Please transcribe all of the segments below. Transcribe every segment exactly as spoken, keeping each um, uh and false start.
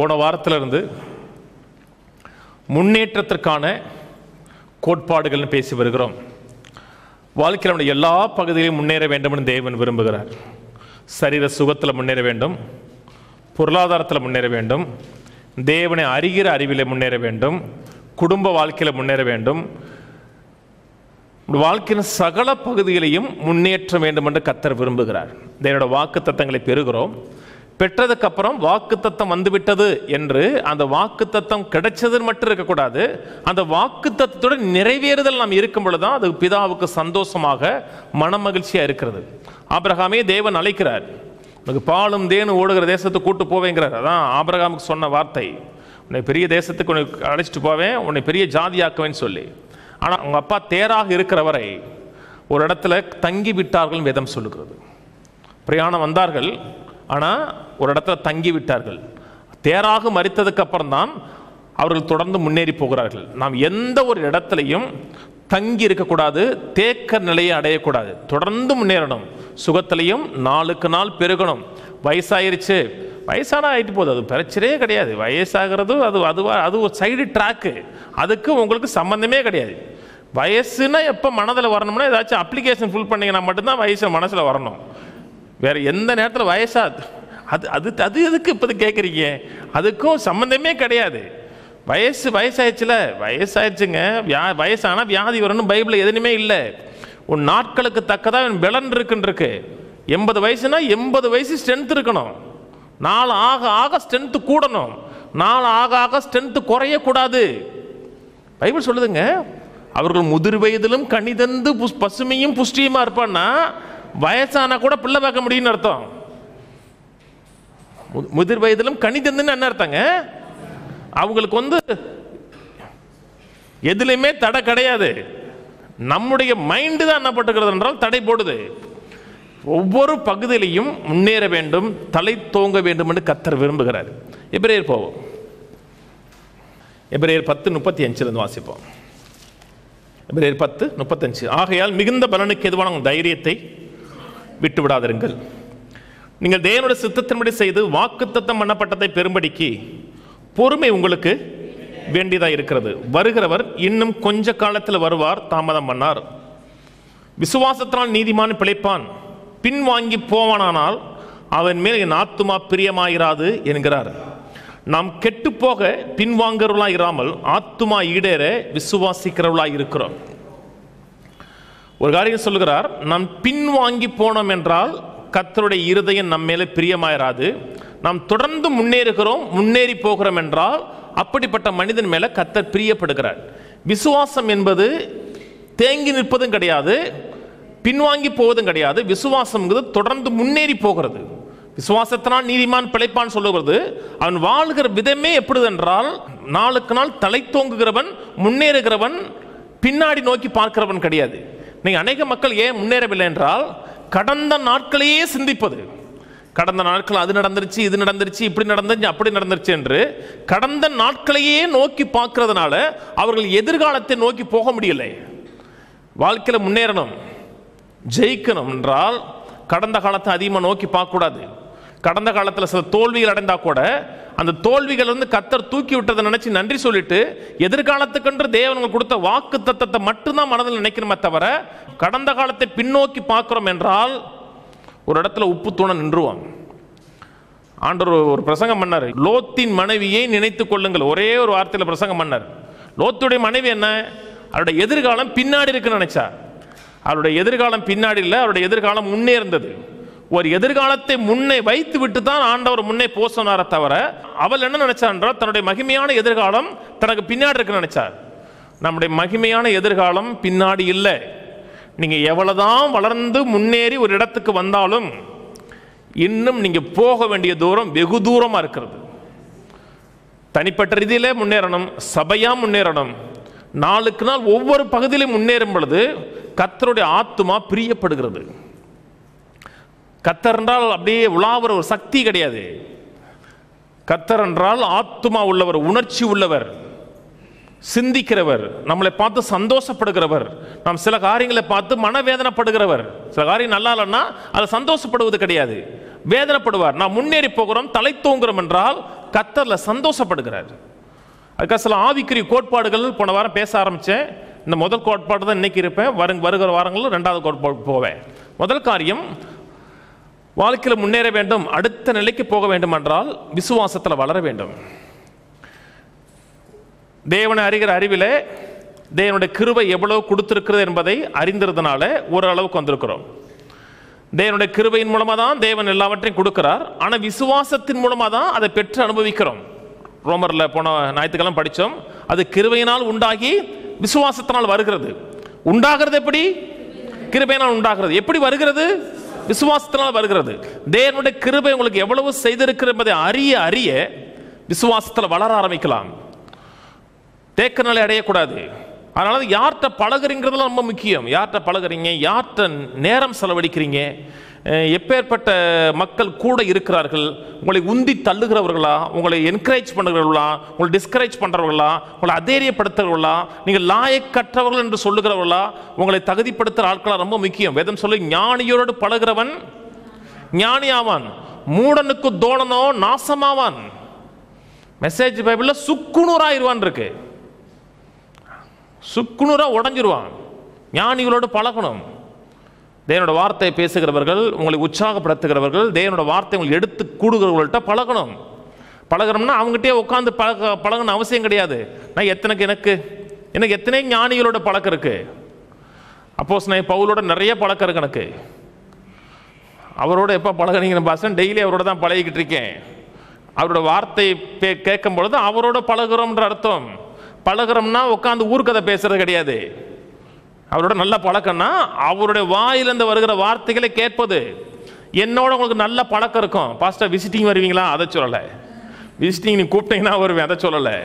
போன வாரத்திலிருந்து முன்னேற்றத்திற்கான கோட்பாடுகள்னு பேசி வருகிறோம். வாழ்க்கையில் நம்முடைய எல்லா பகுதியிலும் முன்னேற வேண்டும் என்று தேவன் விரும்புகிறார். சரீர சுகத்தில் முன்னேற வேண்டும், பொருளாதாரத்தில் முன்னேற வேண்டும், தேவனை அறிகிற அறிவிலே முன்னேற வேண்டும், குடும்ப வாழ்க்கையில் முன்னேற வேண்டும், வாழ்க்கையின் சகல பகுதிகளையும் முன்னேற்ற வேண்டும் என்று கர்த்தர் விரும்புகிறார். தேவனோட வாக்கு தத்தங்களை பெறுகிறோம். பெற்றதுக்கு அப்புறம் வாக்கு தத்தம் வந்துவிட்டது என்று அந்த வாக்கு தத்தம் கிடைச்சதுன்னு மட்டும் இருக்கக்கூடாது. அந்த வாக்கு தத்தத்தோட நிறைவேறுதல் நாம் இருக்கும் பொழுதுதான் அது பிதாவுக்கு சந்தோஷமாக மன மகிழ்ச்சியாக இருக்கிறது. ஆபிரகாமே தேவன் அழைக்கிறார், உனக்கு பாலும் தேனும் ஓடுகிற தேசத்துக்கு கூட்டு போவேங்கிறார். அதான் ஆபிரகாமுக்கு சொன்ன வார்த்தை, உன்னை பெரிய தேசத்துக்கு உன்னை அழைச்சிட்டு போவேன், உன்னை பெரிய ஜாதியாக்குவேன்னு சொல்லி. ஆனால் அவங்க அப்பா தேராக இருக்கிறவரை ஒரு இடத்துல தங்கி விட்டார்கள் வேதம் சொல்லுகிறது. பிரயாணம் வந்தார்கள், ஆனால் ஒரு இடத்துல தங்கி விட்டார்கள். தேராக மரித்ததுக்கு அப்புறம் தான் அவர்கள் தொடர்ந்து முன்னேறி போகிறார்கள். நாம் எந்த ஒரு இடத்துலையும் தங்கி இருக்கக்கூடாது, தேக்க நிலையை அடையக்கூடாது, தொடர்ந்து முன்னேறணும். சுகத்திலையும் நாளுக்கு நாள் பெருகணும். வயசாயிருச்சு, வயசான ஆகிட்டு போகுது, அது பிரச்சனையே கிடையாது. வயசாகிறது அது அதுவா அது ஒரு சைடு ட்ராக்கு, அதுக்கு உங்களுக்கு சம்மந்தமே கிடையாது. வயசுனா எப்போ மனதில் வரணும்னா ஏதாச்சும் அப்ளிகேஷன் ஃபில் பண்ணிங்கன்னா மட்டும்தான் வயசு மனசில் வரணும். வேறு எந்த நேரத்தில் வயசா அது அது அது எதுக்கு இப்போ கேட்குறீங்க? அதுக்கும் சம்மந்தமே கிடையாது. வயசு வயசாயிடுச்சுல, வயசாயிடுச்சுங்க. வியா வயசானால் வியாதி வரணும் பைபிளில் எதுவுமே இல்லை. உன் நாட்களுக்கு தக்கதாக என் பலன் இருக்குன்னு இருக்கு. எண்பது வயசுனா எண்பது வயசு ஸ்ட்ரென்த் இருக்கணும். நாலு ஆக ஆக ஸ்ட்ரென்த்து கூடணும், நாலு ஆக ஆக ஸ்ட்ரென்த்து குறையக்கூடாது. பைபிள் சொல்லுதுங்க, அவர்கள் முதிர் வயதிலும் கனிதந்து புஷ் பசுமையும் புஷ்டியுமா இருப்பான்னா வயசானா கூட பிள்ளை பார்க்க முடியும்னு அர்த்தம். முதிர் வயதிலும் கனிதந்துன்னு என்ன அர்த்தங்க? அவங்களுக்கு வந்து எதுலையுமே தடை கிடையாது. நம்முடைய மைண்டு தான் என்ன பட்டுக்கிறது என்றால் தடை போடுது. ஒவ்வொரு பகுதியிலையும் முன்னேற வேண்டும், தலை தோங்க வேண்டும் என்று கர்த்தர் விரும்புகிறார். எபிரேயர் போவோம். எபிரேயர் பத்து முப்பத்தி அஞ்சிலிருந்து வாசிப்போம். எபிரேயர் பத்து முப்பத்தஞ்சு. ஆகையால் மிகுந்த பலனுக்கு எதுவான உங்கள் தைரியத்தை விட்டு விடாதிருங்கள். நீங்கள் தேவனுடைய சித்தத்தின்படி செய்து வாக்குத்தத்தம் பண்ணப்பட்டதை பெரும்படிக்கு பொறுமை உங்களுக்கு வேண்டியதாக இருக்கிறது. வருகிறவர் இன்னும் கொஞ்ச காலத்தில் வருவார், தாமதம் பண்ணார். விசுவாசத்தினால் நீதிமான் பிழைப்பான், பின்வாங்கி போவானால் அவன் மேல் என் ஆத்துமா பிரியமாயிராது என்கிறார். நாம் கெட்டு போக பின்வாங்கிறவர்களாக இராமல் ஆத்துமா ஈடேற விசுவாசிக்கிறவர்களாக இருக்கிறோம். ஒரு காரியம் சொல்லுகிறார், நாம் பின்வாங்கி போனோம் என்றால் கர்த்தருடைய இருதயம் நம்ம மேலே பிரியமாயிராது. நாம் தொடர்ந்து முன்னேறுகிறோம், முன்னேறி போகிறோம் என்றால் அப்படிப்பட்ட மனிதன் மேலே கர்த்தர் பிரியப்படுகிறார். விசுவாசம் என்பது தேங்கி நிற்பதும் கிடையாது, பின்வாங்கி போவதும் கிடையாது. விசுவாசம் தொடர்ந்து முன்னேறி போகிறது. விசுவாசத்தினால் நீதிமான் பிழைப்பான் சொல்லுகிறது. அவன் வாழ்கிற விதமே எப்படி என்றால் நாளுக்கு நாள் தலை தோங்குகிறவன், முன்னேறுகிறவன், பின்னாடி நோக்கி பார்க்கிறவன் கிடையாது. நீங்க அநேக மக்கள் ஏன் முன்னேறவில்லை என்றால் கடந்த நாட்களையே சிந்திப்பது. கடந்த நாட்கள் அது நடந்துருச்சு, இது நடந்துருச்சு, இப்படி நடந்துச்சு, அப்படி நடந்துருச்சு என்று கடந்த நாட்களையே நோக்கி பார்க்கிறதுனால அவர்கள் எதிர்காலத்தை நோக்கி போக முடியலை. வாழ்க்கையில் முன்னேறணும், ஜெயிக்கணும் என்றால் கடந்த காலத்தை அதிகமாக நோக்கி பார்க்கக்கூடாது. கடந்த காலத்தில் சில தோல்விகள் அடைந்தா கூட அந்த தோல்விகள் வந்து கர்த்தர் தூக்கி விட்டதை நினைச்சு நன்றி சொல்லிட்டு எதிர்காலத்துக்கென்று தேவன் கொடுத்த வாக்கு தத்தத்தை மட்டும்தான் மனதில் நினைக்கணுமே தவிர கடந்த காலத்தை பின்னோக்கி பார்க்கிறோம் என்றால் ஒரு இடத்துல உப்பு தூண நின்றுவான். ஆண்டவர் ஒரு பிரசங்கம் பண்ணார், லோத்தின் மனைவியை நினைத்துக் கொள்ளுங்கள். ஒரே ஒரு வார்த்தையில் பிரசங்கம் பண்ணார். லோத்துடைய மனைவி என்ன? அவருடைய எதிர்காலம் பின்னாடி இருக்குன்னு நினைச்சா. அவருடைய எதிர்காலம் பின்னாடி இல்லை, அவருடைய எதிர்காலம் முன்னே இருந்தது. ஒரு எதிர்காலத்தை முன்னே வைத்து விட்டு தான் ஆண்டவர் முன்னே போ சொன்னார தவிர அவள் என்ன நினைச்சா என்றால் தன்னுடைய மகிமையான எதிர்காலம் தனக்கு பின்னாடி இருக்குன்னு நினைச்சார். நம்முடைய மகிமையான எதிர்காலம் பின்னாடி இல்லை. நீங்க எவ்வளவுதான் வளர்ந்து முன்னேறி ஒரு இடத்துக்கு வந்தாலும் இன்னும் நீங்க போக வேண்டிய தூரம் வெகு தூரமா இருக்கிறது. தனிப்பட்ட ரீதியிலே முன்னேறணும், சபையா முன்னேறணும். நாளுக்கு நாள் ஒவ்வொரு பகுதியிலும் முன்னேறும் பொழுது கர்த்தருடைய ஆத்துமா பிரியப்படுகிறது. கர்த்தர் என்றால் அப்படியே உலாவுற ஒரு சக்தி கிடையாது. கர்த்தர் என்றால் ஆத்துமா உள்ளவர், உணர்ச்சி உள்ளவர், சிந்திக்கிறவர், நம்மளை பார்த்து சந்தோஷப்படுகிறவர். நாம் சில காரியங்களை பார்த்து மனவேதனைப்படுகிறவர். சில காரியம் நல்லா இல்லைன்னா அதை சந்தோஷப்படுவது கிடையாது, வேதனைப்படுவார். நாம் முன்னேறி போகிறோம், தலை தூங்குறோம் என்றால் கர்த்தர்ல சந்தோஷப்படுகிறார். அதுக்காக சில ஆவிக்குரிய கோட்பாடுகள் போன வாரம் பேச ஆரம்பித்தேன். இந்த முதல் கோட்பாடு தான் இன்னைக்கு இருப்பேன். வரு வருகிற வாரங்களில் ரெண்டாவது கோட்பாடு போவேன். முதல் காரியம், வாழ்க்கையில் முன்னேற வேண்டும், அடுத்த நிலைக்கு போக வேண்டும் என்றால் விசுவாசத்தில் வளர வேண்டும். தேவனை அறிகிற அறிவிலே தேவனுடைய கிருபை எவ்வளவு கொடுத்திருக்கிறது என்பதை அறிந்திருந்தனால ஓரளவுக்கு வந்திருக்கிறோம். தேவனுடைய கிருபையின் மூலமாக தான் தேவன் எல்லாவற்றையும் கொடுக்கிறார். ஆனால் விசுவாசத்தின் மூலமாக தான் அதை பெற்று அனுபவிக்கிறோம். ரோமரில் போன ஞாயிற்றுக்கிழமை படித்தோம். அது கிருபையினால் உண்டாகி விசுவாசத்தினால் வருகிறது. உண்டாகிறது எப்படி? கிருபையினால் உண்டாகிறது. எப்படி வருகிறது? விசுவாசத்தினால் வருகிறது. தேவனுடைய கிருபை உங்களுக்கு எவ்வளவு செய்திருக்கிறது என்பதை அறிய அறிய விசுவாசத்தில் வளர ஆரம்பிக்கலாம். தேக்க நிலை அடையக்கூடாது. அதனால யார்கிட்ட பழகுறீங்கிறதுலாம் ரொம்ப முக்கியம். யார்கிட்ட பழகுறீங்க, யார்கிட்ட நேரம் செலவழிக்கிறீங்க, எப்பேற்பட்ட மக்கள் கூட இருக்கிறார்கள், உங்களை உந்தி தள்ளுகிறவர்களா, உங்களை என்கரேஜ் பண்ணுகிறவர்களா, உங்களை டிஸ்கரேஜ் பண்ணுறவர்களா, உங்களை அதேரியப்படுத்துகிறவர்களா, நீங்கள் லாயக்கற்றவர்கள் என்று சொல்லுகிறவர்களா, உங்களை தகுதிப்படுத்துகிற ஆட்களா ரொம்ப முக்கியம். வேதம் சொல்லி ஞானியோடு பழகிறவன் ஞானியாவான், மூடனுக்கு தோழனோ நாசமாவான். மெசேஜ் பைபிளில் சுக்குநூறாயிருவான் இருக்கு. சுக்குநூறா உடஞ்சிருவான். ஞானிகளோடு பழகணும். தேவனோட வார்த்தையை பேசுகிறவர்கள், உங்களை உற்சாகப்படுத்துகிறவர்கள், தேவனோட வார்த்தை உங்களை எடுத்து கூடுகிறவர்கள்ட்ட பழகணும். பழகணும்னா அவங்ககிட்டே உட்காந்து பழக பழகணும் அவசியம் கிடையாது. நான் எத்தனைக்கு எனக்கு எனக்கு எத்தனை ஞானிகளோட பழக்கம் இருக்கு. அப்போஸ்தலன் பவுலோட நிறைய பழக்கம் இருக்கு எனக்கு. அவரோட எப்போ பழகுறீங்கன்னு பாசன் டெய்லி அவரோட தான் பழகிக்கிட்டு இருக்கேன். அவரோட வார்த்தை கேட்கும் பொழுது அவரோட பழகுறோம்ன்ற அர்த்தம். பழகுறோம்னா உட்காந்து ஊர்க்கதை பேசுறது கிடையாது. அவரோட நல்ல பழக்கம்னா அவருடைய வாயிலிருந்து வருகிற வார்த்தைகளை கேட்பது. என்னோட உங்களுக்கு நல்ல பழக்கம் இருக்கும். பாஸ்டர் விசிட்டிங் வருவீங்களா? அதை சொல்லலை. விசிட்டிங் நீ கூப்பிட்டீங்கன்னா வருவேன், அதை சொல்லலை.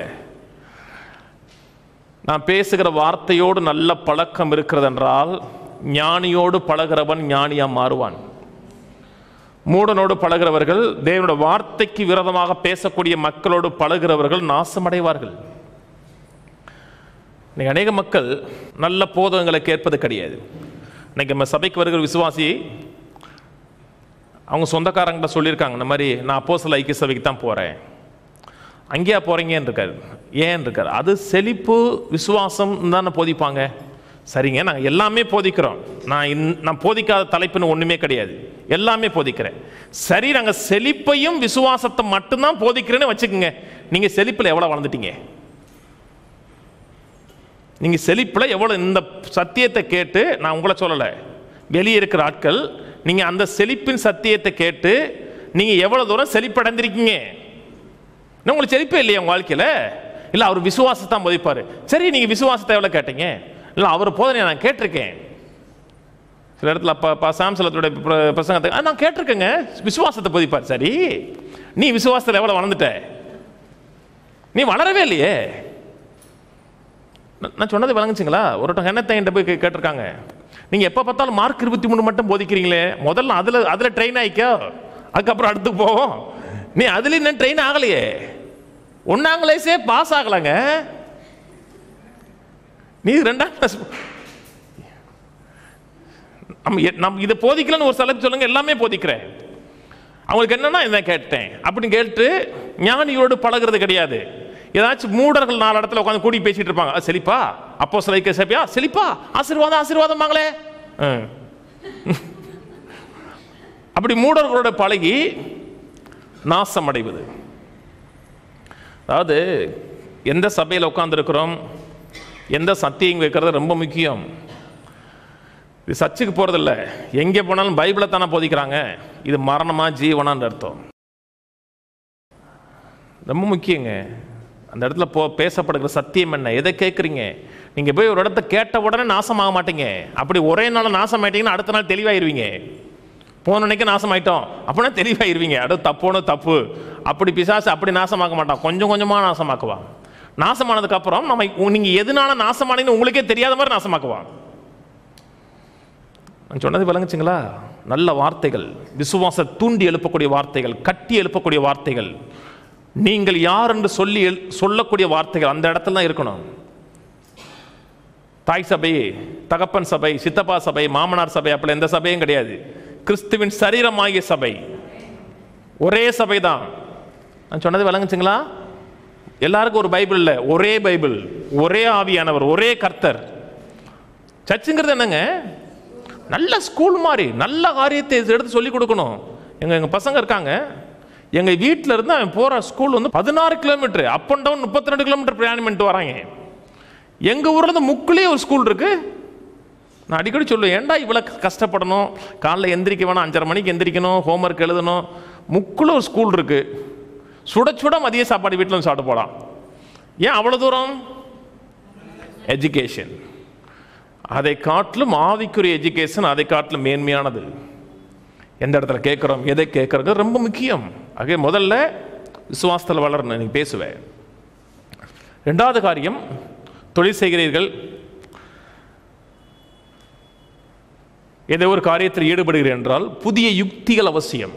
நான் பேசுகிற வார்த்தையோடு நல்ல பழக்கம் இருக்கிறது என்றால் ஞானியோடு பழகிறவன் ஞானியா மாறுவான். மூடனோடு பழகிறவர்கள், தேவனோட வார்த்தைக்கு விரோதமாக பேசக்கூடிய மக்களோடு பழகிறவர்கள் நாசமடைவார்கள். இன்னைக்கு அநேக மக்கள் நல்ல போதகங்களை கேட்பது கிடையாது. இன்னைக்கு நம்ம சபைக்கு வருகிற விசுவாசி அவங்க சொந்தக்காரங்கிட்ட சொல்லியிருக்காங்க, இந்த மாதிரி நான் அப்போஸ்தலர் ஐக்கிய சபைக்கு தான் போகிறேன். அங்கேயா போகிறீங்கன்னு இருக்காரு. ஏன் இருக்கார்? அது செழிப்பு விசுவாசம் தானே போதிப்பாங்க. சரிங்க, நாங்கள் எல்லாமே போதிக்கிறோம். நான் இன் நான் போதிக்காத தலைப்புன்னு ஒன்றுமே கிடையாது, எல்லாமே போதிக்கிறேன். சரி, நாங்கள் செழிப்பையும் விசுவாசத்தை மட்டும்தான் போதிக்கிறேன்னு வச்சுக்கோங்க. நீங்கள் செழிப்பில் எவ்வளோ வளர்ந்துட்டீங்க? நீங்கள் செழிப்பில் எவ்வளோ? இந்த சத்தியத்தை கேட்டு நான் உங்களை சொல்லலை, வெளியே இருக்கிற ஆட்கள், நீங்கள் அந்த செழிப்பின் சத்தியத்தை கேட்டு நீங்கள் எவ்வளோ தூரம் செழிப்படைந்திருக்கீங்க? இன்னும் உங்களுக்கு செழிப்பே இல்லையா உங்கள் வாழ்க்கையில்? இல்லை, அவர் விசுவாசத்தான் போதிப்பார். சரி, நீங்கள் விசுவாசத்தை எவ்வளோ கேட்டீங்க? இல்லை, அவர் போதனையை நான் கேட்டிருக்கேன். சில இடத்துல அப்பா சாம்சலத்துடைய பிரசங்கத்தை நான் கேட்டிருக்கேங்க, விசுவாசத்தை போதிப்பார். சரி, நீ விசுவாசத்தில் எவ்வளோ வளர்ந்துட்ட? நீ வளரவே இல்லையே. நான் சொன்னது விளங்குச்சிங்களா? ஒரு ஹென்னத்தைன்ட்ட போய் கேட்டிருக்காங்க, நீங்கள் எப்போ பார்த்தாலும் மார்க் இருபத்தி மூணு மட்டும் போதிக்கிறீங்களே, முதல்ல அதில் அதில் ட்ரெயின் ஆகிக்கோ, அதுக்கப்புறம் அடுத்து போவோம். நீ அதுல இன்னும் ட்ரெயின் ஆகலையே, ஒன்னாம் கிளாஸே பாஸ் ஆகலாங்க, நீ ரெண்டாம் கிளாஸ். நம்ம நம்ம இதை போதிக்கலன்னு ஒரு சிலர் சொல்லுங்க, எல்லாமே போதிக்கிறேன். அவங்களுக்கு என்னன்னா இதை கேட்டேன் அப்படின்னு கேட்டு ஞானியோடு பழகிறது கிடையாது. ஏதாச்சும் மூடர்கள் நாலு இடத்துல உட்காந்து கூடி பேசிட்டு இருப்பாங்க. செழிப்பா? அப்போஸ்தலர் ஐக்கிய சபையா? செழிப்பா? ஆசீர்வாதம் ஆசீர்வாதம் வாங்களே. அப்படி மூடர்களோட பழகி நாசம் அடைவது. அதாவது எந்த சபையில் உட்காந்துருக்கிறோம், எந்த சத்தியம் வைக்கிறது ரொம்ப முக்கியம். இது சர்ச்சுக்கு போகிறதில்ல, எங்கே போனாலும் பைபிளை தானே போதிக்கிறாங்க. இது மரணமா ஜீவனான்னு அர்த்தம். ரொம்ப முக்கியங்க. அந்த இடத்துல போ பேசப்படுகிற சத்தியம் என்ன, எதை கேட்குறீங்க? நீங்கள் போய் ஒரு இடத்த கேட்ட உடனே நாசமாக மாட்டீங்க. அப்படி ஒரே நாள் நாசம் ஆயிட்டீங்கன்னா அடுத்த நாள் தெளிவாயிருவீங்க. போன அன்னைக்கு நாசம் ஆயிட்டோம் அப்படின்னா தெளிவாயிருவீங்க. அடுத்து தப்போன்னு தப்பு. அப்படி பிசாசு அப்படி நாசமாக்க மாட்டான், கொஞ்சம் கொஞ்சமாக நாசமாக்குவான். நாசமானதுக்கப்புறம் நம்ம நீங்கள் எதனால நாசமானீங்கன்னு உங்களுக்கே தெரியாத மாதிரி நாசமாக்குவான். நான் சொன்னது விளங்குச்சுங்களா? நல்ல வார்த்தைகள், விசுவாச தூண்டி எழுப்பக்கூடிய வார்த்தைகள், கட்டி எழுப்பக்கூடிய வார்த்தைகள், நீங்கள் யார் என்று சொல்லி சொல்லக்கூடிய வார்த்தைகள் அந்த இடத்துல தான் இருக்கணும். தாய் சபை, தகப்பன் சபை, சித்தப்பா சபை, மாமனார் சபை, அப்படி எந்த சபையும் கிடையாது. கிறிஸ்துவின் சரீரமாகிய சபை ஒரே சபை தான். நான் சொன்னது விளங்குச்சுங்களா? எல்லாருக்கும் ஒரு பைபிள் இல்லை, ஒரே பைபிள், ஒரே ஆவியானவர், ஒரே கர்த்தர். சர்ச்சுங்கிறது என்னங்க? நல்ல ஸ்கூல் மாதிரி நல்ல காரியத்தை எடுத்து சொல்லி கொடுக்கணும். எங்கள் எங்கள் பசங்க இருக்காங்க, எங்கள் வீட்டில் இருந்து அவன் போகிற ஸ்கூல் வந்து பதினாறு கிலோமீட்டர் அப் அண்ட் டவுன், முப்பத்தி ரெண்டு கிலோமீட்டர் பிரயாணம் பண்ணிட்டு வராங்க. எங்கள் ஊரில் இருந்து முக்குலேயே ஒரு ஸ்கூல் இருக்குது. நான் அடிக்கடி சொல்லுவேன், ஏன்டா இவ்வளோ கஷ்டப்படணும், காலைல எந்திரிக்க வேணாம், அஞ்சரை மணிக்கு எந்திரிக்கணும், ஹோம்ஒர்க் எழுதணும். முக்குள்ள ஒரு ஸ்கூல் இருக்குது, சுட சுட மதிய சாப்பாடு வீட்டில் வந்து சாப்பிட்டு போகலாம். ஏன் அவ்வளோ தூரம்? எஜுகேஷன். அதை காட்டிலும் ஆவிக்குரிய எஜுகேஷன் அதை காட்டிலும் மேன்மையானது. எந்த இடத்துல கேட்குறோம், எதை கேட்குறது ரொம்ப முக்கியம். ஆகவே முதல்ல விசுவாசத்தில் வளரணும். நீங்கள் பேசுவேன். ரெண்டாவது காரியம், தொழில் செய்கிறீர்கள், ஏதோ ஒரு காரியத்தில் ஈடுபடுகிறீர்கள் என்றால் புதிய யுக்திகள் அவசியம்.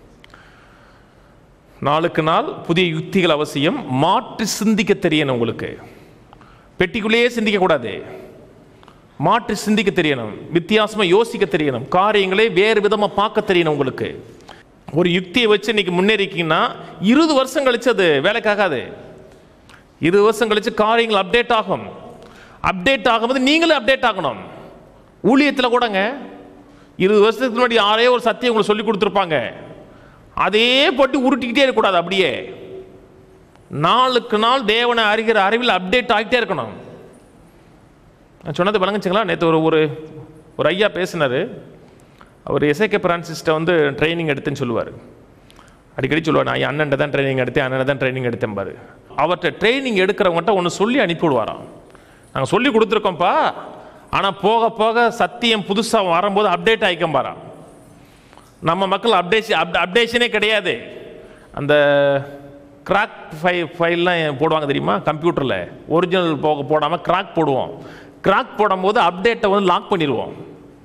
நாளுக்கு நாள் புதிய யுக்திகள் அவசியம். மாற்றி சிந்திக்க தெரியணும். உங்களுக்கு பெட்டிக்குள்ளேயே சிந்திக்க கூடாது, மாற்றி சிந்திக்க தெரியணும், வித்தியாசமாக யோசிக்க தெரியணும், காரியங்களை வேறு விதமாக பார்க்க தெரியணும். உங்களுக்கு ஒரு யுக்தியை வச்சு இன்னைக்கு முன்னேறிக்கிங்கன்னா இருபது வருஷம் கழிச்சு அது வேலைக்காகாது. இருபது வருஷம் கழிச்சு காரியங்கள் அப்டேட் ஆகும். அப்டேட் ஆகும்போது நீங்களும் அப்டேட் ஆகணும். ஊழியத்தில் கூடங்க இருபது வருஷத்துக்கு முன்னாடி யாரே ஒரு சத்தியம் உங்களுக்கு சொல்லி கொடுத்துருப்பாங்க, அதே போட்டு உருட்டிக்கிட்டே இருக்கக்கூடாது. அப்படியே நாளுக்கு நாள் தேவனை அறிகிற அறிவில் அப்டேட் ஆகிட்டே இருக்கணும். நான் சொன்னது விளங்குச்சுங்களா? நேற்று ஒரு ஒரு ஒரு ஐயா பேசினார். அவர் எஸ்ஐகே பிரான்சிஸ்ட்டை வந்து ட்ரைனிங் எடுத்தேன்னு சொல்லுவார். அடிக்கடி சொல்லுவார், நான் அண்ணன் தான் ட்ரைனிங் எடுத்தேன், அண்ணன் தான் ட்ரைனிங் எடுத்தேன் பாரு. அவர்கிட்ட ட்ரைனிங் எடுக்கிறவங்ககிட்ட ஒன்று சொல்லி அனுப்பிவிடுவாராம், நாங்கள் சொல்லி கொடுத்துருக்கோம்ப்பா, ஆனால் போக போக சத்தியம் புதுசாக வரும்போது அப்டேட் ஆகிக்கும் பாரா. நம்ம மக்கள் அப்டேஷன் அப் அப்டேஷனே கிடையாது. அந்த கிராக் ஃபை ஃபைல்லாம் போடுவாங்க தெரியுமா, கம்ப்யூட்டரில் ஒரிஜினல் போக போடாமல் கிராக் போடுவோம். கிராக் போடும்போது அப்டேட்டை வந்து லாக் பண்ணிடுவோம்.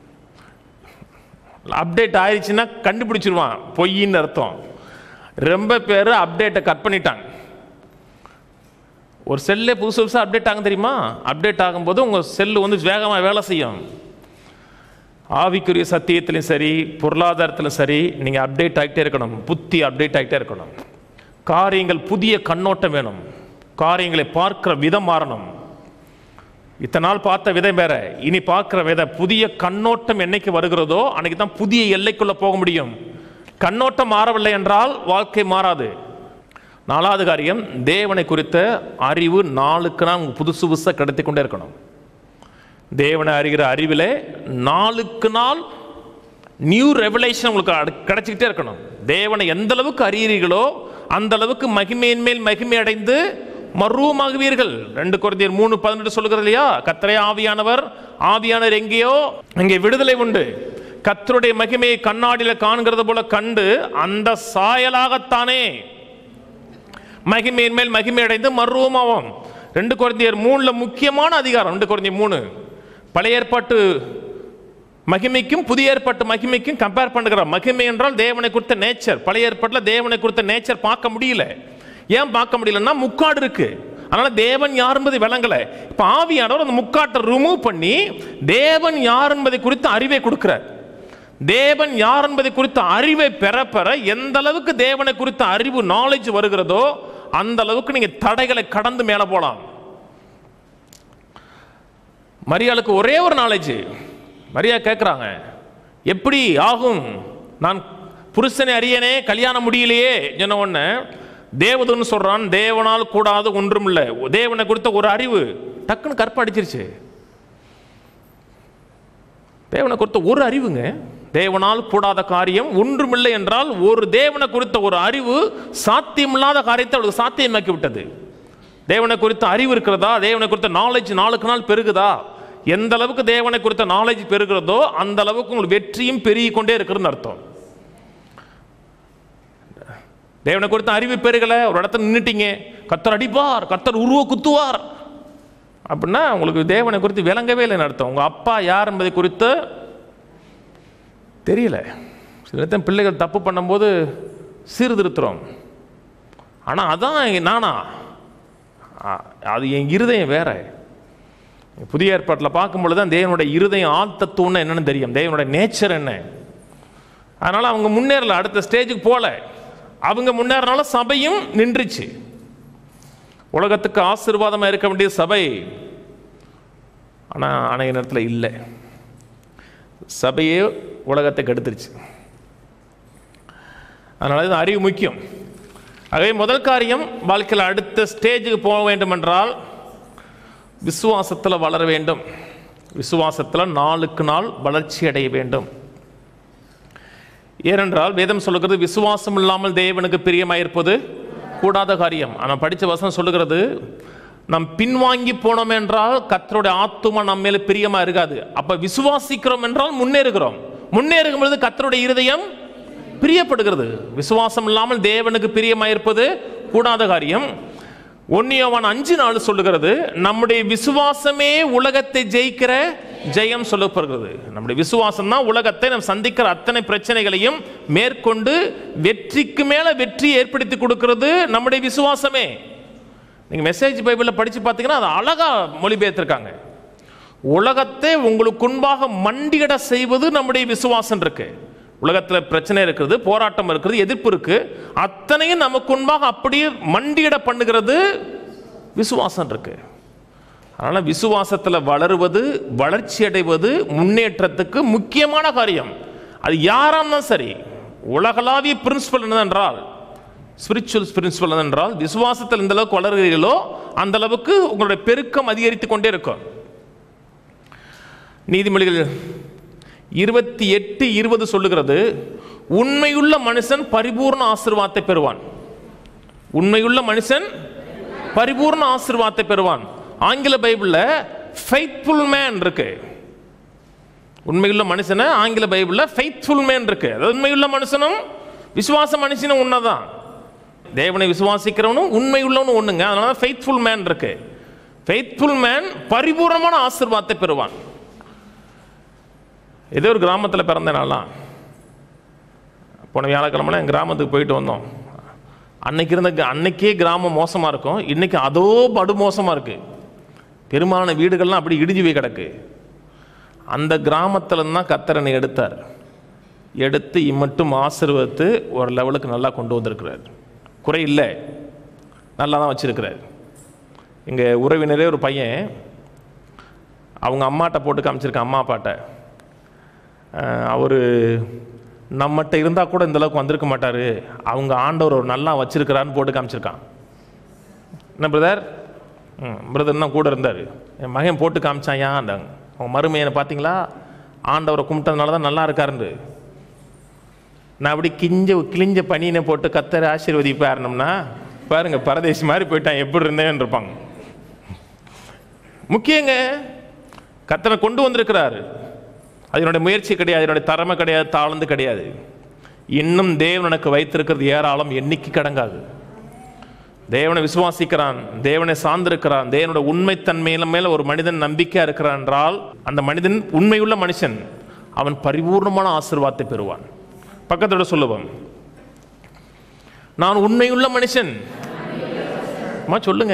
அப்டேட் ஆயிடுச்சுன்னா கண்டுபிடிச்சிருவான், பொய்ன்னு அர்த்தம். ரொம்ப பேர் அப்டேட்டை கட் பண்ணிட்டாங்க. ஒரு செல்லே புதுசு புதுசாக அப்டேட் ஆகும் தெரியுமா? அப்டேட் ஆகும்போது உங்கள் செல்லு வந்து வேகமாக வேலை செய்யும். ஆவிக்குரிய சத்தியத்திலும் சரி, பொருளாதாரத்திலும் சரி, நீங்கள் அப்டேட் ஆகிட்டே இருக்கணும். புத்தி அப்டேட் ஆகிட்டே இருக்கணும். காரியங்கள் புதிய கண்ணோட்டம் வேணும். காரியங்களை பார்க்குற விதம் மாறணும். இத்தனை நாள் பார்த்த விதம் வேற, இனி பார்க்குற விதம், புதிய கண்ணோட்டம் என்னைக்கு வருகிறதோ அன்னைக்கு தான் புதிய எல்லைக்குள்ளே போக முடியும். கண்ணோட்டம் மாறவில்லை என்றால் வாழ்க்கை மாறாது. நாலாவது காரியம், தேவனை குறித்த அறிவு நாளுக்கு நாள் புதுசு புதுசாக கிடைத்து கொண்டே இருக்கணும். தேவனை அறிகிற அறிவிலே நாளுக்கு நாள் நியூ ரெவலேஷன் உங்களுக்கு கிடைச்சிக்கிட்டே இருக்கணும். தேவனை எந்த அளவுக்கு அறியீர்களோ அந்த அளவுக்கு மகிமையின் மேல் மகிமை அடைந்து மறுரூபமாகுவீர்கள். ரெண்டு கொரிந்தியர் மூணு பதினெட்டு சொல்லுகிறது இல்லையா, கர்த்தரே ஆவியானவர், ஆவியானவர் எங்கேயோ அங்கே விடுதலை உண்டு. கர்த்தருடைய மகிமையை கண்ணாடியில காண்கிறது போல கண்டு அந்த சாயலாகத்தானே மகிமையின் மேல் மகிமை அடைந்து மறுரூபமாவோம். ரெண்டு கொரிந்தியர் மூணுல முக்கியமான அதிகாரம். ரெண்டு கொரிந்தியர் மூணு பழைய ஏற்பாட்டு மகிமைக்கும் புதிய ஏற்பாட்டு மகிமைக்கும் கம்பேர் பண்ணுகிற. மகிமை என்றால் தேவனை குறித்த நேச்சர். பழைய ஏற்பாட்டில் தேவனை குறித்த நேச்சர் பார்க்க முடியல. ஏன் பார்க்க முடியலன்னா முக்காடு இருக்கு, அதனால தேவன் யார் என்பதை விளங்கல. இப்ப ஆவியானவர் அந்த முக்காட்டை ரிமூவ் பண்ணி தேவன் யார் என்பதை குறித்த அறிவை கொடுக்கிறார். தேவன் யார் என்பதை குறித்த அறிவை பெற பெற எந்த அளவுக்கு தேவனை குறித்த அறிவு நாலேஜ் வருகிறதோ அந்த அளவுக்கு நீங்க தடைகளை கடந்து மேல போலாம். மரியாளுக்கு ஒரே ஒரு நாலேஜ். மரியா கேட்கிறாங்க, எப்படி ஆகும், நான் புருஷனை அறியனே, கல்யாணம் முடியலையே சொன்ன உடனே தேவதுன்னு சொல்றான், தேவனால் கூடாது ஒன்றும் இல்லை. தேவனை குறித்த ஒரு அறிவு டக்குன்னு கற்படிச்சிருச்சு. தேவனை குறித்த ஒரு அறிவுங்க, தேவனால் கூடாத காரியம் ஒன்றுமில்லை என்றால் ஒரு தேவனை குறித்த ஒரு அறிவு சாத்தியமில்லாத காரியத்தை அவளுக்கு சாத்தியமாக்கி விட்டது. தேவனை குறித்த அறிவு இருக்கிறதா, தேவனை குறித்த நாலேஜ் நாளுக்கு நாள் பெருகுதா, எந்த அளவுக்கு தேவனை குறித்த நாலேஜ் பெருகிறதோ அந்த அளவுக்கு உங்களுக்கு வெற்றியும் பெருகி கொண்டே இருக்கிறதுன்னு அர்த்தம். தேவனை குறித்த அறிவு பெருகல, ஒரு இடத்துல நின்றுட்டீங்க, கர்த்தர் அடிப்பார், கர்த்தர் உருவ குத்துவார் அப்படின்னா உங்களுக்கு தேவனை குறித்து விளங்கவே இல்லைன்னு அர்த்தம். உங்க அப்பா யார் என்பதை குறித்து தெரியல. சில நேரத்தில் பிள்ளைகள் தப்பு பண்ணும்போது சீர்திருத்துறோம், ஆனால் அதான் நானா, அது என் இருதயம் வேற. புதிய ஏற்பாட்டில் பார்க்கும்பொழுது தான் தேவனுடைய இருதயம் ஆழ்த்தத்துவம்னு என்னன்னு தெரியும், தேவனுடைய நேச்சர் என்ன. அதனால அவங்க முன்னேறல, அடுத்த ஸ்டேஜுக்கு போல. அவங்க முன்னேறனால சபையும் நின்றுச்சு. உலகத்துக்கு ஆசீர்வாதமாக இருக்க வேண்டிய சபை ஆனால் அநேக நேரத்தில் இல்லை. சபையே உலகத்தை கெடுத்துருச்சு. அதனால இது அறிவு முக்கியம். ஆகவே முதல் காரியம், வாழ்க்கையில் அடுத்த ஸ்டேஜுக்கு போக வேண்டும் என்றால் விசுவாசத்தில் வளர வேண்டும். விசுவாசத்தில் நாளுக்கு நாள் வளர்ச்சி அடைய வேண்டும். ஏனென்றால் வேதம் சொல்லுகிறது, விசுவாசம் இல்லாமல் தேவனுக்கு பிரியமாயிருப்பது கூடாத காரியம். ஆனால் படித்த வசனம் சொல்லுகிறது, நம் பின்வாங்கி போனோம் என்றால் கர்த்தருடைய ஆத்துமா நம்ம மேல பிரியமா இருக்காது. அப்ப விசுவாசிக்கிறோம் என்றால் முன்னேறுகிறோம். முன்னேறும் பொழுது கர்த்தருடைய இருதயம் பிரியப்படுகிறது. விசுவாசம் இல்லாமல் தேவனுக்கு பிரியமாயிருப்பது கூடாத காரியம். ஒன்று யோவான் அஞ்சு நாள் சொல்லுகிறது, நம்முடைய விசுவாசமே உலகத்தை ஜெயிக்கிற ஜெயம் சொல்லப்படுகிறது. நம்முடைய விசுவாசம் தான் உலகத்தை நாம் சந்திக்கிற அத்தனை பிரச்சனைகளையும் மேற்கொண்டு வெற்றிக்கு மேல வெற்றி ஏற்படுத்தி கொடுக்கிறது நம்முடைய விசுவாசமே. நீங்க மெசேஜ் பைபிளில் படிச்சு பார்த்தீங்கன்னா அது அழகா மொழிபெயர்த்திருக்காங்க. உலகத்தை உங்களுக்கு முன்பாக மண்டியிட செய்வது நம்முடைய விசுவாசம் இருக்கு. உலகத்தில் பிரச்சனை இருக்கிறது, போராட்டம் இருக்கிறது, எதிர்ப்பு இருக்கு, அத்தனையும் நமக்கு முன்பாக அப்படியே மண்டியிட பண்ணுகிறது விசுவாசம் இருக்கு. அதனால விசுவாசத்தில் வளருவது, வளர்ச்சி அடைவது முன்னேற்றத்துக்கு முக்கியமான காரியம். அது யாராம் தான் சரி. உலகளாவிய பிரின்சிபல் என்னதென்றால், ஸ்பிரிச்சுவல் பிரின்சிபல் என்னென்றால், விசுவாசத்தில் எந்த அளவுக்கு வளர்கிறீர்களோ அந்த அளவுக்கு உங்களுடைய பெருக்கம் அதிகரித்து கொண்டே இருக்கும். நீதிமொழிகள் இருபத்தி எட்டு இருபது சொல்லுகிறது, உண்மையுள்ள மனுஷன் பரிபூர்ண ஆசீர்வாதத்தை பெறுவான். உண்மையுள்ள மனுஷன் பரிபூர்ண ஆசீர்வாதத்தை பெறுவான். ஆங்கில பைபிள்ல ஃபெய்த்ஃபுல் மேன் இருக்கு. உண்மையுள்ள மனுஷனை ஆங்கில பைபிள்ல ஃபெய்த்ஃபுல் மேன் இருக்கு. அதாவது உண்மையுள்ள மனுஷனும் விசுவாச மனுஷனும் ஒன்னதான். தேவனை விசுவாசிக்கிறவனும் உண்மையுள்ளவனும் ஒண்ணுங்க. அதனால ஃபெய்த்ஃபுல் மேன் இருக்கு. ஃபெய்த்ஃபுல் மேன் பரிபூர்ணமான ஆசீர்வாதத்தை பெறுவான். ஏதோ ஒரு கிராமத்தில் பிறந்தனாலாம். போன வியாழக்கிழமை என் கிராமத்துக்கு போயிட்டு வந்தோம். அன்னைக்கு இருந்த அன்னைக்கே கிராமம் மோசமாக இருக்கும், இன்னைக்கு அதோ படு மோசமாக இருக்கு. பெரும்பாலான வீடுகள்லாம் அப்படி இடிஞ்சு போய் கிடக்கு. அந்த கிராமத்தில் தான் கர்த்தரனை எடுத்தார். எடுத்து இம்மட்டும் ஆசீர்வதித்து ஒரு லெவலுக்கு நல்லா கொண்டு வந்திருக்கிறார். குறை இல்லை, நல்லா தான் வச்சிருக்கிறார். எங்கள் உறவினரே ஒரு பையன் அவங்க அம்மாட்ட போட்டு காமிச்சிருக்கான். அம்மா அப்பாட்ட அவர் நம்மகிட்ட இருந்தால் கூட இந்தளவுக்கு வந்திருக்க மாட்டார், அவங்க ஆண்டவர் ஒரு நல்லா வச்சிருக்கிறான்னு போட்டு காமிச்சிருக்கான். என்ன பிரதர்? ம் பிரதர் தான் கூட இருந்தார். என் மகன் போட்டு காமிச்சான். ஏன் அந்த அவங்க மருமையனை பார்த்தீங்களா, ஆண்டவரை கும்பிட்டதுனால தான் நல்லா இருக்காருன்னு. நான் அப்படி கிஞ்ச கிழிஞ்ச பனியனை போட்டு கத்தரை ஆசீர்வதிப்பாருனோம்னா பாருங்க, பரதேசி மாதிரி போயிட்டான், எப்படி இருந்தேன்னு இருப்பாங்க. முக்கியங்க, கத்தரை கொண்டு வந்திருக்கிறாரு. அதனுடைய முயற்சி கிடையாது, அதனுடைய திறமை கிடையாது, தாழ்ந்து கிடையாது. இன்னும் தேவன் எனக்கு வைத்திருக்கிறது ஏராளம், எண்ணிக்கை கடங்காது. தேவனை விசுவாசிக்கிறான், தேவனை சார்ந்திருக்கிறான், தேவனோட உண்மைத்தன்மையில மேல ஒரு மனிதன் நம்பிக்கையா இருக்கிறான் என்றால் அந்த மனிதன் உண்மையுள்ள மனுஷன், அவன் பரிபூர்ணமான ஆசீர்வாதத்தை பெறுவான். பக்கத்தோட சொல்லுவான், நான் உண்மையுள்ள மனுஷன். அம்மா சொல்லுங்க,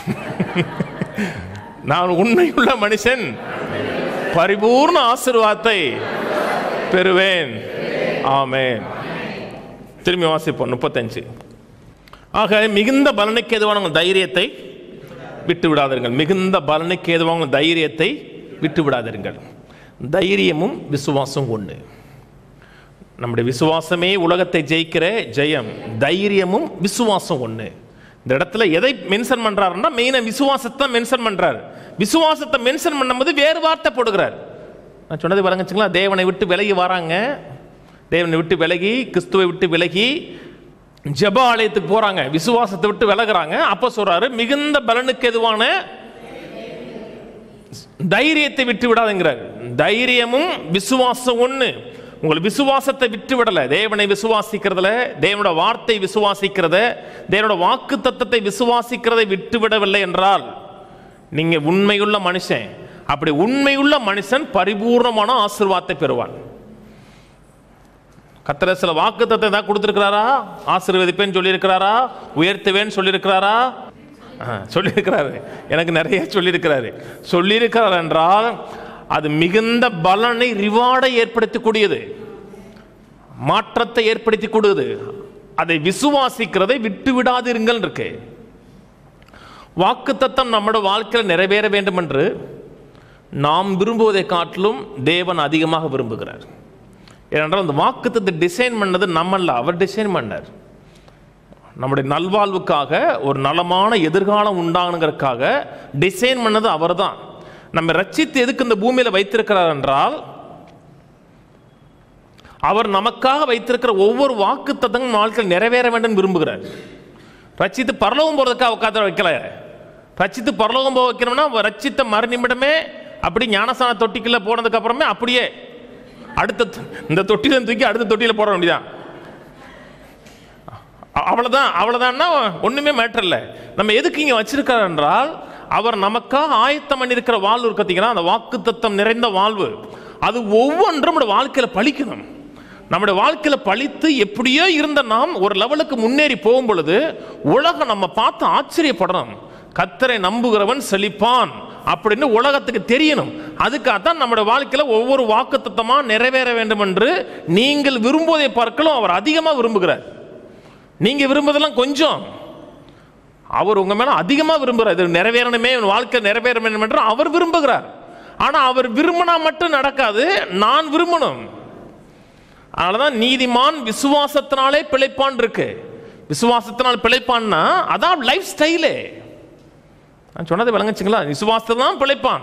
நான் உண்மையுள்ள மனுஷன், பரிபூர்ண ஆசீர்வாதத்தை பெறுவேன். ஆமென். திரும்பி வாசிப்போம் முப்பத்தஞ்சு. ஆக மிகுந்த பலனுக்கு ஏதுவான தைரியத்தை விட்டு விடாதீர்கள். மிகுந்த பலனுக்கு ஏதுவான தைரியத்தை விட்டு விடாதீர்கள். தைரியமும் விசுவாசம் ஒன்று. நம்முடைய விசுவாசமே உலகத்தை ஜெயிக்கிற ஜெயம். தைரியமும் விசுவாசம் ஒன்று. இந்த இடத்துல எதை மென்ஷன் பண்றாருன்னா மெயினா விசுவாசத்தை மென்ஷன் பண்றாரு. விசுவாசத்தை மென்ஷன் பண்ணும்போது வேறு வார்த்தை போடுகிறார். நான் சொன்னது வழங்குச்சுங்களா, தேவனை விட்டு விலகி வராங்க, தேவனை விட்டு விலகி கிறிஸ்துவை விட்டு விலகி ஜெப ஆலயத்துக்கு போறாங்க, விசுவாசத்தை விட்டு விலகுறாங்க. அப்ப சொல்றாரு மிகுந்த பலனுக்கு எதுவான தைரியத்தை விட்டு விடாதுங்கிறார். தைரியமும் விசுவாசம் ஒண்ணு. உங்கள் விசுவாசத்தை விட்டு விடல, தேவனை விசுவாசிக்கிறதுல, தேவனோட வார்த்தை விசுவாசிக்கிறத, தேவனோட வாக்கு தத்தத்தை விசுவாசிக்கிறதை விட்டு விடவில்லை என்றால் நீங்க உண்மையுள்ள மனுஷன். அப்படி உண்மையுள்ள மனுஷன் பரிபூர்ணமான ஆசீர்வாதத்தை பெறுவான். கர்த்தர் சில வாக்கு தத்தத்தை தான் கொடுத்திருக்கிறாரா? ஆசீர்வதிப்பேன்னு சொல்லியிருக்கிறாரா? உயர்த்துவேன்னு சொல்லியிருக்கிறாரா? சொல்லியிருக்கிறாரு. எனக்கு நிறைய சொல்லியிருக்கிறாரு. சொல்லியிருக்கிறார் என்றால் அது மிகுந்த பலனை, ரிவார்டை ஏற்படுத்தக்கூடியது, மாற்றத்தை ஏற்படுத்தி கொடுது. அதை விசுவாசிக்கிறதை விட்டு விடாதிருங்கள் இருக்கு. வாக்குத்தத்தம் நம்முடைய வாழ்க்கையில் நிறைவேற வேண்டும் என்று நாம் விரும்புவதை காட்டிலும் தேவன் அதிகமாக விரும்புகிறார். ஏனென்றால் அந்த வாக்குத்தத்தை டிசைன் பண்ணது நம்மல்ல, அவர் டிசைன் பண்ணார். நம்முடைய நல்வாழ்வுக்காக, ஒரு நலமான எதிர்காலம் உண்டானுங்கிறதுக்காக டிசைன் பண்ணது அவர் தான். நம்ம ரட்சித்து எதுக்கு இந்த பூமியில் வைத்திருக்கிறார் என்றால், அவர் நமக்காக வைத்திருக்கிற ஒவ்வொரு வாக்குத்தத்தங்களும் வாழ்க்கையில் நிறைவேற வேண்டும் விரும்புகிறார். ரட்சித்து பரலோகம் போகிறதுக்காக உட்காந்து வைக்கல. ரட்சித்து பரலோகம் போக வைக்கணும்னா ரட்சித்த மறுநிமிடமே அப்படி ஞானஸ்நான தொட்டிக்குள்ள போனதுக்கு அப்புறமே அப்படியே அடுத்த இந்த தொட்டியில தூக்கி அடுத்த தொட்டியில போட வேண்டியதான். அவ்வளவுதான். அவ்வளவுதான் ஒண்ணுமே மேட்டர் இல்லை. நம்ம எதுக்கு இங்க வச்சிருக்கார் என்றால், அவர் நமக்காக ஆயத்தம் பண்ணியிருக்கிற வாழ்வு பார்த்தீங்கன்னா, அந்த வாக்குத்தத்தம் நிறைந்த வாழ்வு, அது ஒவ்வொன்றும் நம்முடைய வாழ்க்கையில பலிக்கணும். நம்முடைய வாழ்க்கையில பழித்து எப்படியோ இருந்த நாம் ஒரு லெவலுக்கு முன்னேறி போகும் பொழுது உலகம் நம்ம பார்த்து ஆச்சரியப்படணும். கர்த்தரை நம்புகிறவன் செழிப்பான் அப்படின்னு உலகத்துக்கு தெரியணும். அதுக்காகத்தான் நம்முடைய வாழ்க்கையில ஒவ்வொரு வாக்குத்தத்தமா நிறைவேற வேண்டும் என்று நீங்கள் விரும்புவதை பார்க்கலாம் அவர் அதிகமாக விரும்புகிறார். நீங்க விரும்புவதெல்லாம் கொஞ்சம், அவர் உங்க மேல அதிகமா விரும்புகிறார். இது நிறைவேறணுமே, வாழ்க்கை நிறைவேற வேண்டும் என்று அவர் விரும்புகிறார். ஆனா அவர் விரும்பினா மட்டும் நடக்காது, நான் விரும்பணும். அதனாலதான் நீதிமான் விசுவாசத்தினாலே பிழைப்பான் இருக்கு. விசுவாசத்தினால் பிழைப்பான்னா அதான் லைஃப் ஸ்டைலே. நான் சொன்னதை விளங்குச்சுங்களா? விசுவாசத்தில் தான் பிழைப்பான்.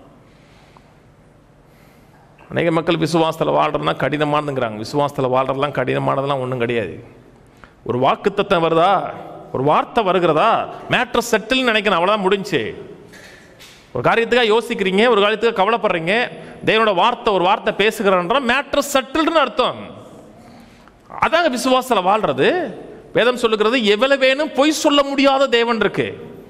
அநேக மக்கள் விசுவாசத்தில் வாழ்றதுனா கடினமானதுங்கிறாங்க. விசுவாசத்தில் வாழ்றதுலாம் கடினமானதெல்லாம் ஒன்றும் கிடையாது. ஒரு வாக்குத்தத்தம் வருதா, ஒரு வார்த்தை வருகிறதா, மேட்ரு செட்டில் நினைக்கணும், அவ்வளோதான் முடிஞ்சு. ஒரு காரியத்துக்காக யோசிக்கிறீங்க, ஒரு காரியத்துக்காக கவலைப்படுறீங்க, தேவனோட வார்த்தை ஒரு வார்த்தை பேசுகிறன்ற மேட்ரு செட்டில்னு அர்த்தம். அதாங்க விசுவாசத்தில் வாழ்றது. வேதம் சொல்லுகிறது, எவ்வளவு வேணும் பொய் சொல்ல முடியாத தேவன் இருக்கு.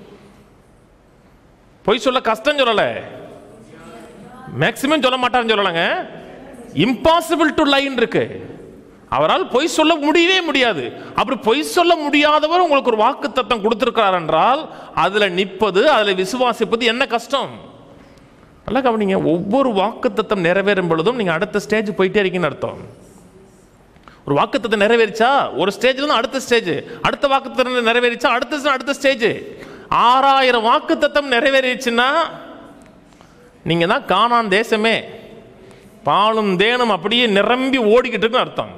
பொய் சொல்ல கஷ்டம் சொல்லல, மேக்சிமம் சொல்ல மாட்டாருன்னு சொல்லலங்க. இம்பாசிபிள் டு லைன் இருக்கு. அவரால் பொய் சொல்ல முடியவே முடியாது. அப்படி பொய் சொல்ல முடியாதவர் உங்களுக்கு ஒரு வாக்குத்தத்தம் கொடுத்திருக்கிறார் என்றால் அதுல நிற்பது, அதுல விசுவாசிப்பது என்ன கஷ்டம். நல்லா கவனிங்க. ஒவ்வொரு வாக்குத்தத்தம் நிறைவேறும் பொழுதும் நீங்க அடுத்த ஸ்டேஜ் போயிட்டே இருக்கீங்கன்னு அர்த்தம். ஒரு வாக்குத்தத்தம் நிறைவேறிச்சா ஒரு ஸ்டேஜ்ல இருந்து அடுத்த ஸ்டேஜ், அடுத்த வாக்குத்தத்தம் நிறைவேறிச்சா அடுத்த அடுத்த ஸ்டேஜ். ஆறாயிரம் வாக்குத்தத்தம் நிறைவேறிச்சுன்னா நீங்க தான் கானான் தேசமே, பாலும் தேனும் அப்படியே நிரம்பி ஓடிக்கிட்டு இருக்குன்னு அர்த்தம்.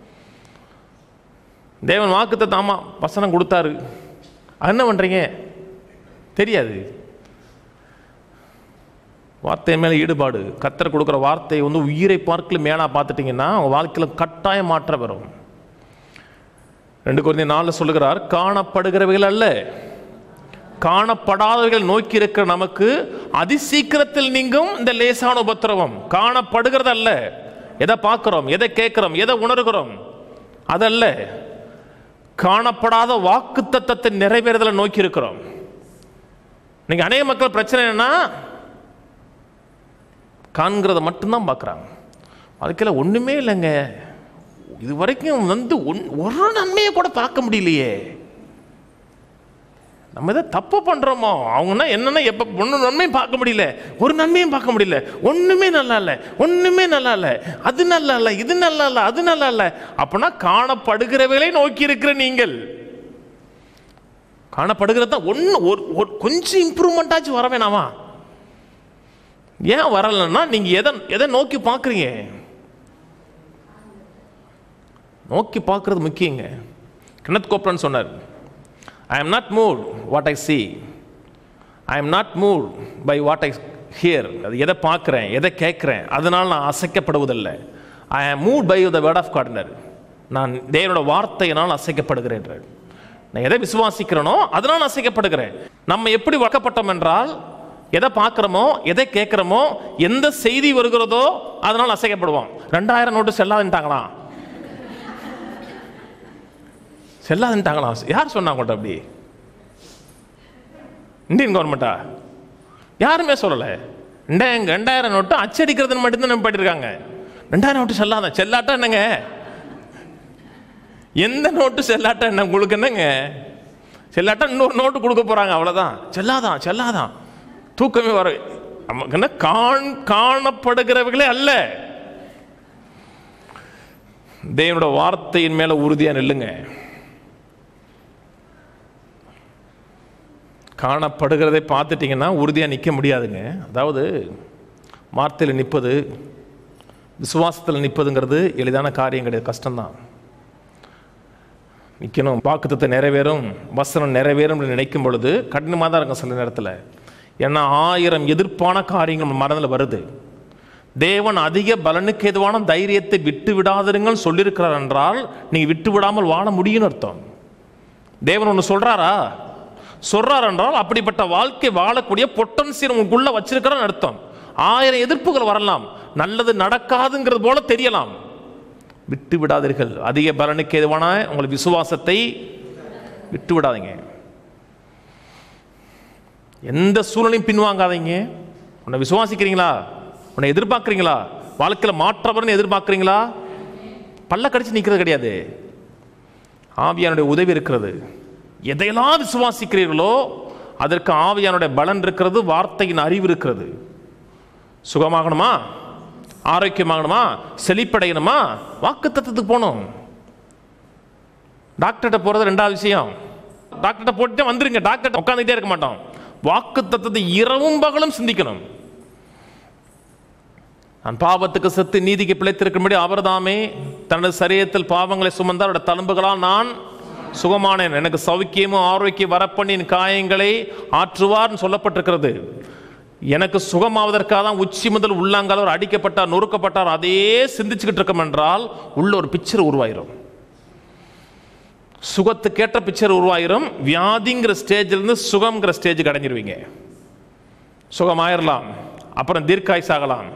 தேவன் வாக்குத்தத்தம் ஆமா வசனம் கொடுத்தாரு, என்ன பண்றீங்க தெரியாது. வார்த்தை மேல ஈடுபாடு, கர்த்தர் கொடுக்குற வார்த்தை வந்து உயிரை பார்க்கல மேலா பார்த்துட்டீங்கன்னா உங்க வாழ்க்கையில கட்டாய மாற்றம் வரும். ரெண்டு கொரிந்தியர் நாலுல சொல்லுகிறார், காணப்படுகிறவைகள் அல்ல காணப்படாதவர்கள் நோக்கி இருக்கிற நமக்கு அதிசீக்கிரத்தில் நீங்கும் இந்த லேசான உபத்திரவம். காணப்படுகிறது அல்ல, எதை பார்க்கிறோம், எதை கேட்கிறோம், எதை உணர்கிறோம் அதல்ல, காணப்படாத வாக்குத்தத்தத்தை நிறைவேறுதலை நோக்கி இருக்கிறோம். நீங்க அநேக மக்கள் பிரச்சனை என்னன்னா காண்கிறத மட்டும்தான் பார்க்குறாங்க. வாழ்க்கையில் ஒண்ணுமே இல்லைங்க, இது வரைக்கும் வந்து ஒரு நன்மையை கூட பார்க்க முடியலையே. நம்ம எதை தப்பு பண்றோமோ, அவங்கன்னா என்னன்னா எப்ப ஒன்னும் நன்மையும் பார்க்க முடியல, ஒரு நன்மையும் பார்க்க முடியல, ஒண்ணுமே நல்லா இல்லை, ஒண்ணுமே நல்லா இல்லை, அது நல்லா இல்லை, இது நல்லா இல்லை, அது நல்லா இல்லை. அப்படின்னா காணப்படுகிறவர்களை நோக்கி இருக்கிற நீங்கள், காணப்படுகிறத ஒன்னு ஒரு கொஞ்சம் இம்ப்ரூவ்மெண்ட் ஆச்சு வர வேணாமா? ஏன் வரலன்னா நீங்க எதை எதை நோக்கி பார்க்குறீங்க. நோக்கி பார்க்கறது முக்கியங்க. கென்னத் கோப்லன் சொன்னார், I am not moved what I see, I am not moved by what I hear. அது எதை பார்க்குறேன், எதை கேட்குறேன், அதனால் நான் அசைக்கப்படுவதில்லை. I am moved by the word of God. நான் தேவனோட வார்த்தையினால் அசைக்கப்படுகிறேன். நான் எதை விசுவாசிக்கிறேனோ அதனால் அசைக்கப்படுகிறேன். நம்ம எப்படி வளர்க்கப்பட்டோம் என்றால், எதை பார்க்குறோமோ, எதை கேட்குறோமோ, எந்த செய்தி வருகிறதோ அதனால் அசைக்கப்படுவோம். ரெண்டாயிரம் நோட்டு செல்லாதுட்டாங்களா செல்லாதுட்டாங்களா யார் சொன்னாங்க? அப்படி இந்தியன் கவர்மெண்டா? யாருமே சொல்லலை. ரெண்டாயிரம் ரெண்டாயிரம் நோட்டு அச்சடிக்கிறதுன்னு மட்டும்தான் நம்ம பண்ணிருக்காங்க. ரெண்டாயிரம் நோட்டு செல்லாதான். செல்லாட்டா என்னங்க? எந்த நோட்டு செல்லாட்டா என்ன உங்களுக்கு என்னங்க? செல்லாட்டா இன்னொரு நோட்டு கொடுக்க போறாங்க, அவ்வளவுதான். செல்லாதான் செல்லாதான் தூக்கமே வர நமக்கு என்ன? காண் காணப்படுகிறவர்களே அல்ல, தேவனோட வார்த்தையின் மேல உறுதியா நில்லுங்க. காணப்படுகிறதை பார்த்துட்டிங்கன்னா உறுதியாக நிற்க முடியாதுங்க. அதாவது வார்த்தையில் நிற்பது, விசுவாசத்தில் நிற்பதுங்கிறது எளிதான காரியம் கிடையாது, கஷ்டம்தான். நிற்கணும், வாக்குத்தத்தம் நிறைவேறும், வசனம் நிறைவேறும் நினைக்கும் பொழுது கடினமாக தான் இருக்கும் சில நேரத்தில். ஏன்னா ஆயிரம் எதிர்ப்பான காரியங்கள் மனதில் வருது. தேவன் அதிக பலனுக்கு எதுவான தைரியத்தை விட்டு விடாதிருங்கள் சொல்லியிருக்கிறார் என்றால் நீங்கள் விட்டு விடாமல் வாழ முடியும்னு அர்த்தம். தேவன் ஒன்று சொல்கிறாரா, சொல்கிறார் என்றால் அப்படிப்பட்ட வாழ்க்கை வாழக்கூடிய பொட்டன்சியல் உங்களுக்குள்ள வச்சிருக்கிறான்னு அர்த்தம். ஆயிரம் எதிர்ப்புகள் வரலாம், நல்லது நடக்காதுங்கிறது போல தெரியலாம். விட்டு விடாதீர்கள். அதிக பலனுக்கு எதுவான உங்கள் விசுவாசத்தை விட்டு விடாதீங்க. எந்த சூழ்நிலையும் பின்வாங்காதீங்க. உன்னை விசுவாசிக்கிறீங்களா, உன்னை எதிர்பார்க்குறீங்களா, வாழ்க்கையில் மாற்றவர்னு எதிர்பார்க்குறீங்களா, பல்ல கடிச்சு நிற்கிறது கிடையாது. ஆவியானுடைய உதவி இருக்கிறது. எதையெல்லாம் விசுவாசிக்கிறீர்களோ அதற்கு ஆவியானுடைய பலன் இருக்கிறது, வார்த்தையின் அறிவு இருக்கிறது. சுகமாகணுமா, ஆரோக்கியமாகணுமா, செழிப்படையணுமா, வாக்குத்தத்தத்துக்கு போகணும். டாக்டர்கிட்ட போகிறது ரெண்டாவது விஷயம். டாக்டர்கிட்ட போட்டுட்டே வந்துருங்க, டாக்டர்கிட்ட உட்காந்துக்கிட்டே இருக்க மாட்டோம். வாக்குத்தத்தத்தை இரவும் பகலும் சிந்திக்கணும். நான் பாவத்துக்கு செத்து நீதிக்கு பிழைத்திருக்கும்படி அவர் தாமே தனது சரீரத்தில் பாவங்களை சுமந்தார், அவருடைய தழும்புகளால் நான் சுகமானேன், எனக்கு சௌக்கியமும் ஆரோக்கியம் வரப்பண்ணின் காயங்களை ஆற்றுவார்னு சொல்லப்பட்டிருக்கிறது. எனக்கு சுகமாவதற்காக தான் உச்சி முதல் உள்ளாங்கால் அடிக்கப்பட்டார், நொறுக்கப்பட்டார், அதே சிந்திச்சுக்கிட்டு இருக்கோம் என்றால் உள்ள ஒரு பிக்சர் உருவாயிரும். சுகத்துக்கேற்ற பிக்சர் உருவாயிரும். வியாதிங்கிற ஸ்டேஜிலிருந்து சுகம்ங்கிற ஸ்டேஜுக்கு அடைஞ்சிருவீங்க. சுகமாயிரலாம், அப்புறம் தீர்க்காயுசாகலாம்.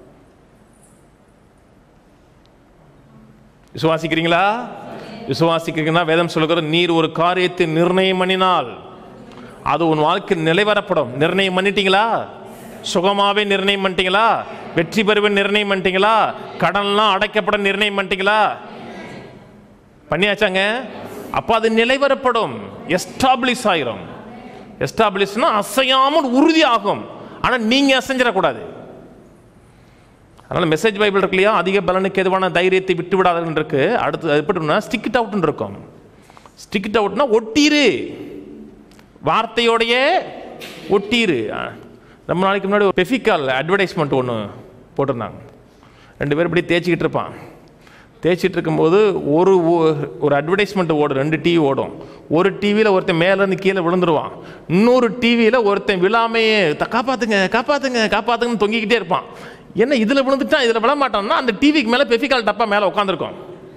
விசுவாசிக்கிறீங்களா? விசுவாசிக்கிறீங்கன்னா வேதம் சொல்லுகிற நீர் ஒரு காரியத்தை நிர்ணயம் பண்ணினால் அது உன் வாழ்க்கை நிலைவரப்படும். நிர்ணயம் பண்ணிட்டீங்களா? சுகமாவே நிர்ணயம் பண்ணிட்டீங்களா? வெற்றி பெறுவேன் நிர்ணயம் பண்ணிட்டீங்களா? கடன்லாம் அடைக்கப்பட நிர்ணயம் பண்ணிட்டீங்களா? பண்ணியாச்சாங்க. அப்போ அது நிலைவரப்படும், எஸ்டாப்ளிஷ் ஆயிரும். எஸ்டாப்ளிஷ்னா அசையாமல் உறுதி ஆகும். ஆனால் நீங்கள் அசைஞ்சிடக்கூடாது. அதனால் மெசேஜ் பைபிள் இருக்கு இல்லையா, அதிக பலனுக்கு எதுவான தைரியத்தை விட்டு விடாதுன்னு இருக்கு. அடுத்து எப்படின்னா ஸ்டிக் இட் அவுட்னு இருக்கும். ஸ்டிக் இட் அவுட்னா ஒட்டீரு, வார்த்தையோடைய ஒட்டீரு. ரொம்ப நாளைக்கு முன்னாடி ஒரு பெஃபிக்கால் அட்வர்டைஸ்மெண்ட் ஒன்று போட்டிருந்தாங்க. ரெண்டு பேரும் இப்படி தேய்ச்சிக்கிட்டு இருப்பான். தேய்ச்சிட்டு இருக்கும்போது ஒரு ஒரு அட்வர்டைஸ்மெண்ட் ஓடும், ரெண்டு டிவி ஓடும். ஒரு டிவியில் ஒருத்தன் மேலேருந்து கீழே விழுந்துருவான், இன்னொரு டிவியில் ஒருத்தன் விழாமையே காப்பாற்றுங்க காப்பாற்றுங்க காப்பாற்றுங்கன்னு தொங்கிக்கிட்டே இருப்பான். என்ன இதில் விழுந்துட்டான் இதில் விழ மாட்டான்னா அந்த டிவிக்கு மேலே பெஃபிக்கால் டப்பா மேலே உட்காந்துருக்கோம்.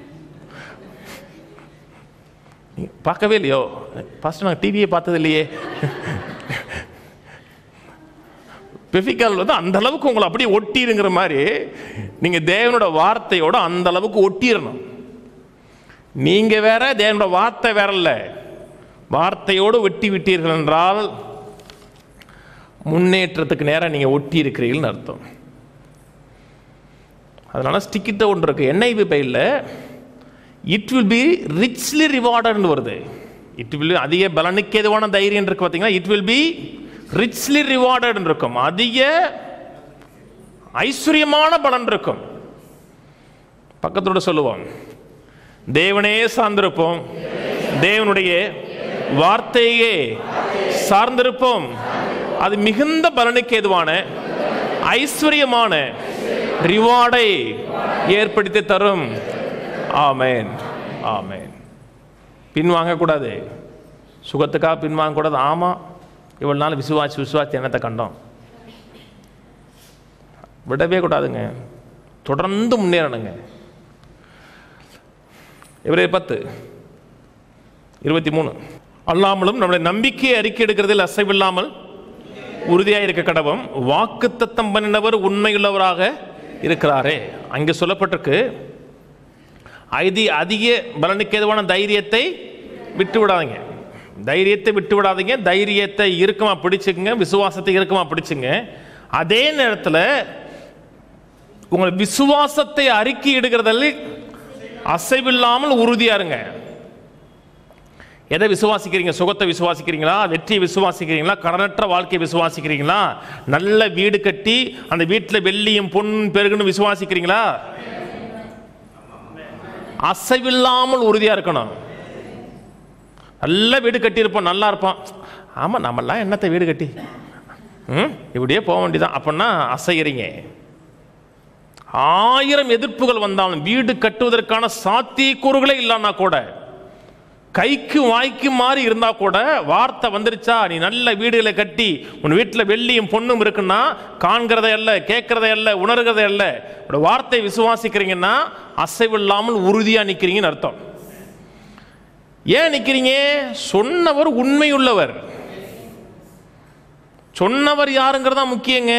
பார்க்கவே இல்லையோ? ஃபர்ஸ்ட் நாங்கள் டிவியே பார்த்தது இல்லையே. பெஃபிக்கால் வந்து அந்த அளவுக்கு உங்களை அப்படியே ஒட்டிருங்கிற மாதிரி நீங்கள் தேவனோட வார்த்தையோட அந்த அளவுக்கு ஒட்டிடணும். நீங்கள் வேற, தேவனோட வார்த்தை வேற இல்லை. வார்த்தையோடு ஒட்டி விட்டீர்கள் என்றால் முன்னேற்றத்துக்கு நேரம் நீங்கள் ஒட்டி இருக்கிறீர்கள்னு அர்த்தம். அதனால ஸ்டிக்கிட்ட ஒன்று இருக்கு என்ஐவி பையில், இட் வில் பி ரிச்லி ரிவார்டட்னு வருது. இட் வில் அதிக பலனுக்கு எதுவான தைரியம் இருக்கு பார்த்தீங்கன்னா, it will be richly rewarded இருக்கும். அதிக ஐஸ்வர்யமான பலன் இருக்கும். பக்கத்தோட சொல்லுவோம், தேவனே சார்ந்திருப்போம், தேவனுடைய வார்த்தையே சார்ந்திருப்போம், அது மிகுந்த பலனுக்கு எதுவான ஐஸ்வர்யமான ரிவார்டை ஏற்படுத்தி தரும். ஆமேன் ஆமேன். பின்வாங்கக்கூடாது, சுகத்துக்காக பின்வாங்கக்கூடாது. ஆமாம், இவ்வளோ நாள் விசுவாசி விசுவாசி என்னத்தை கண்டோம், விடவே கூடாதுங்க, தொடர்ந்து முன்னேறணுங்க. எபிரேயர் பத்து இருபத்தி மூணு அல்லாமலும் நம்முடைய நம்பிக்கையை அறிக்கை எடுக்கிறதில் அசைவில்லாமல் உறுதியாக இருக்க கடவும் வாக்குத்தத்தம் பண்ணினவர் உண்மையுள்ளவராக இருக்கிறாரே. அங்கே சொல்லப்பட்டிருக்கு, ஐதி அதிக பலனுக்கு எதுவான தைரியத்தை விட்டு விடாதீங்க. தைரியத்தை விட்டு விடாதீங்க, தைரியத்தை இறுக்கமா பிடிச்சுக்குங்க, விசுவாசத்தை இறுக்கமா பிடிச்சுங்க. அதே நேரத்தில் உங்கள் விசுவாசத்தை அறிக்கை எடுக்கிறதில் அசைவில்லாமல் உறுதியா இருங்க. எதை விசுவாசிக்கிறீங்க? சுகத்தை விசுவாசிக்கிறீங்களா? வெற்றியை விசுவாசிக்கிறீங்களா? கடனற்ற வாழ்க்கையை விசுவாசிக்கிறீங்களா? நல்ல வீடு கட்டி அந்த வீட்டில் வெள்ளியும் பொன்னும் பெருகுன்னு விசுவாசிக்கிறீங்களா? அசைவில்லாமல் உறுதியா இருக்கணும். நல்ல வீடு கட்டியிருப்போம், நல்லா இருப்பான், ஆமாம் நம்மெல்லாம் என்னத்தை வீடு கட்டி ம் இப்படியே போக வேண்டியதான் அப்படின்னா அசைகிறீங்க. ஆயிரம் எதிர்ப்புகள் வந்தாலும் வீடு கட்டுவதற்கான சாத்தியக்கூறுகளே இல்லைன்னா கூட, கைக்கு வாய்க்கு மாறி இருந்தா கூட, வார்த்தை வந்துருச்சா நீ நல்ல வீடுகளை கட்டி உன் வீட்டில் வெள்ளியும் பொண்ணும் இருக்குன்னா காண்கிறதே அல்ல, கேட்கறதே அல்ல, உணர்கிறதே அல்ல, வார்த்தை விசுவாசிக்கிறீங்கன்னா அசைவில்லாமல் உறுதியா நிற்கிறீங்கன்னு அர்த்தம். ஏன் நிற்கிறீங்க? சொன்னவர் உண்மையுள்ளவர். சொன்னவர் யாருங்கிறதா முக்கியங்க.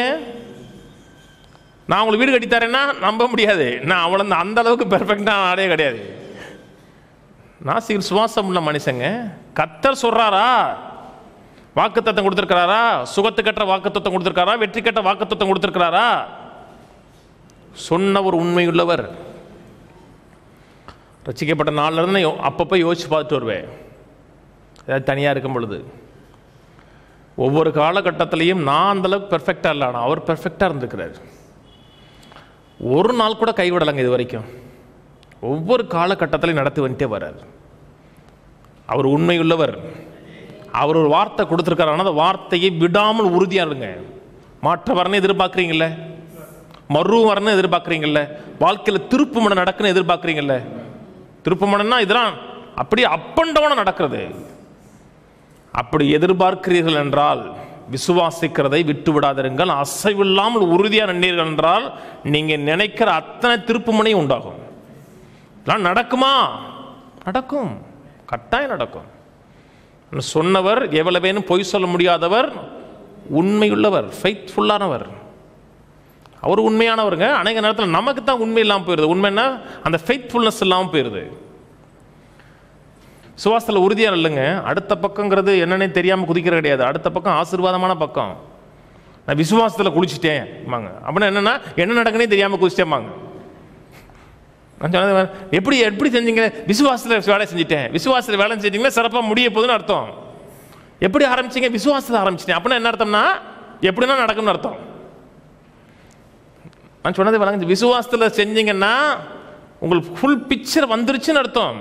நான் உங்களுக்கு வீடு கட்டித்தரேன்னா நம்ப முடியாது. நான் அவளை அந்த அளவுக்கு பெர்ஃபெக்டான ஆளே கிடையாது. நான் சீர் சுவாசம் உள்ள மனுஷங்க. கர்த்தர் சொல்றாரா, வாக்குத்தத்தம் கொடுத்திருக்கிறாரா, சுகத்துக்கற்ற வாக்குத்தத்தம் கொடுத்திருக்காரா, வெற்றி கட்ட வாக்குத்தத்தம் கொடுத்திருக்கிறாரா? சொன்னவர் உண்மையுள்ளவர். ரசிக்கப்பட்ட நாள்ல இருந்து அப்பப்போ யோசிச்சு பார்த்துட்டு வருவேன். ஏதாவது தனியாக இருக்கும் பொழுது ஒவ்வொரு காலகட்டத்திலையும் நான் அந்தளவுக்கு பெர்ஃபெக்டாக இல்லை, ஆனால் அவர் பெர்ஃபெக்டாக இருந்திருக்கிறார். ஒரு நாள் கூட கைவிடலைங்க இது வரைக்கும். ஒவ்வொரு காலகட்டத்திலையும் நடத்தி வந்துட்டே வர்றார். அவர் உண்மையுள்ளவர். அவர் ஒரு வார்த்தை கொடுத்துருக்காரு, ஆனால் அந்த வார்த்தையை விடாமல் உறுதியாக இருங்க. மாற்ற வரணும் எதிர்பார்க்குறீங்கள, மறு வரணும் எதிர்பார்க்குறீங்கள, வாழ்க்கையில் திருப்பு மனம் நடக்குன்னு எதிர்பார்க்குறீங்கள. திருப்பு மனம்னா இதெல்லாம் அப்படியே அப் அண்ட் டவுனாக நடக்கிறது. அப்படி எதிர்பார்க்கிறீர்கள் என்றால் விசுவாசிக்கிறதை விட்டு விடாதிருங்கள். அசைவில்லாமல் உறுதியாக நின்றீர்கள் என்றால் நீங்கள் நினைக்கிற அத்தனை திருப்பு மனையும் உண்டாகும். இதெல்லாம் நடக்குமா? நடக்கும், கட்டாயம் நடக்கும். சொன்னவர் எவ்வளவேனும் பொய் சொல்ல முடியாதவர், உண்மையுள்ளவர், ஃபெய்த்ஃபுல்லானவர். அவர் உண்மையானவருங்க. அநேக நேரத்தில் நமக்கு தான் உண்மை இல்லாமல் போயிடுது. உண்மைன்னா அந்த ஃபெய்த்ஃபுல்னஸ் இல்லாமல் போயிடுது. சுவாசத்தில் உறுதியாக இல்லைங்க. அடுத்த பக்கங்கிறது என்னன்னே தெரியாமல் குதிக்கிற கிடையாது. அடுத்த பக்கம் ஆசீர்வாதமான பக்கம். நான் விசுவாசத்தில் குளிச்சுட்டேன் வாங்க அப்படின்னா என்னென்னா என்ன நடக்குன்னே தெரியாமல் குதிச்சிட்டேம்பாங்க. நான் சொன்னது எப்படி எப்படி செஞ்சீங்க? விசுவாசத்தில் வேலை செஞ்சுட்டேன். விசுவாசத்தில் வேலை செஞ்சீங்கன்னா சிறப்பாக முடிய போகுதுன்னு அர்த்தம். எப்படி ஆரம்பிச்சிங்க? விசுவாசத்தில் ஆரம்பிச்சிட்டேன் அப்படின்னா என்ன அர்த்தம்னா எப்படின்னா நடக்கும்னு அர்த்தம். நான் சொன்னது வழங்க, விசுவாசத்தில் செஞ்சீங்கன்னா உங்களுக்கு ஃபுல் பிக்சர் வந்துருச்சுன்னு அர்த்தம்.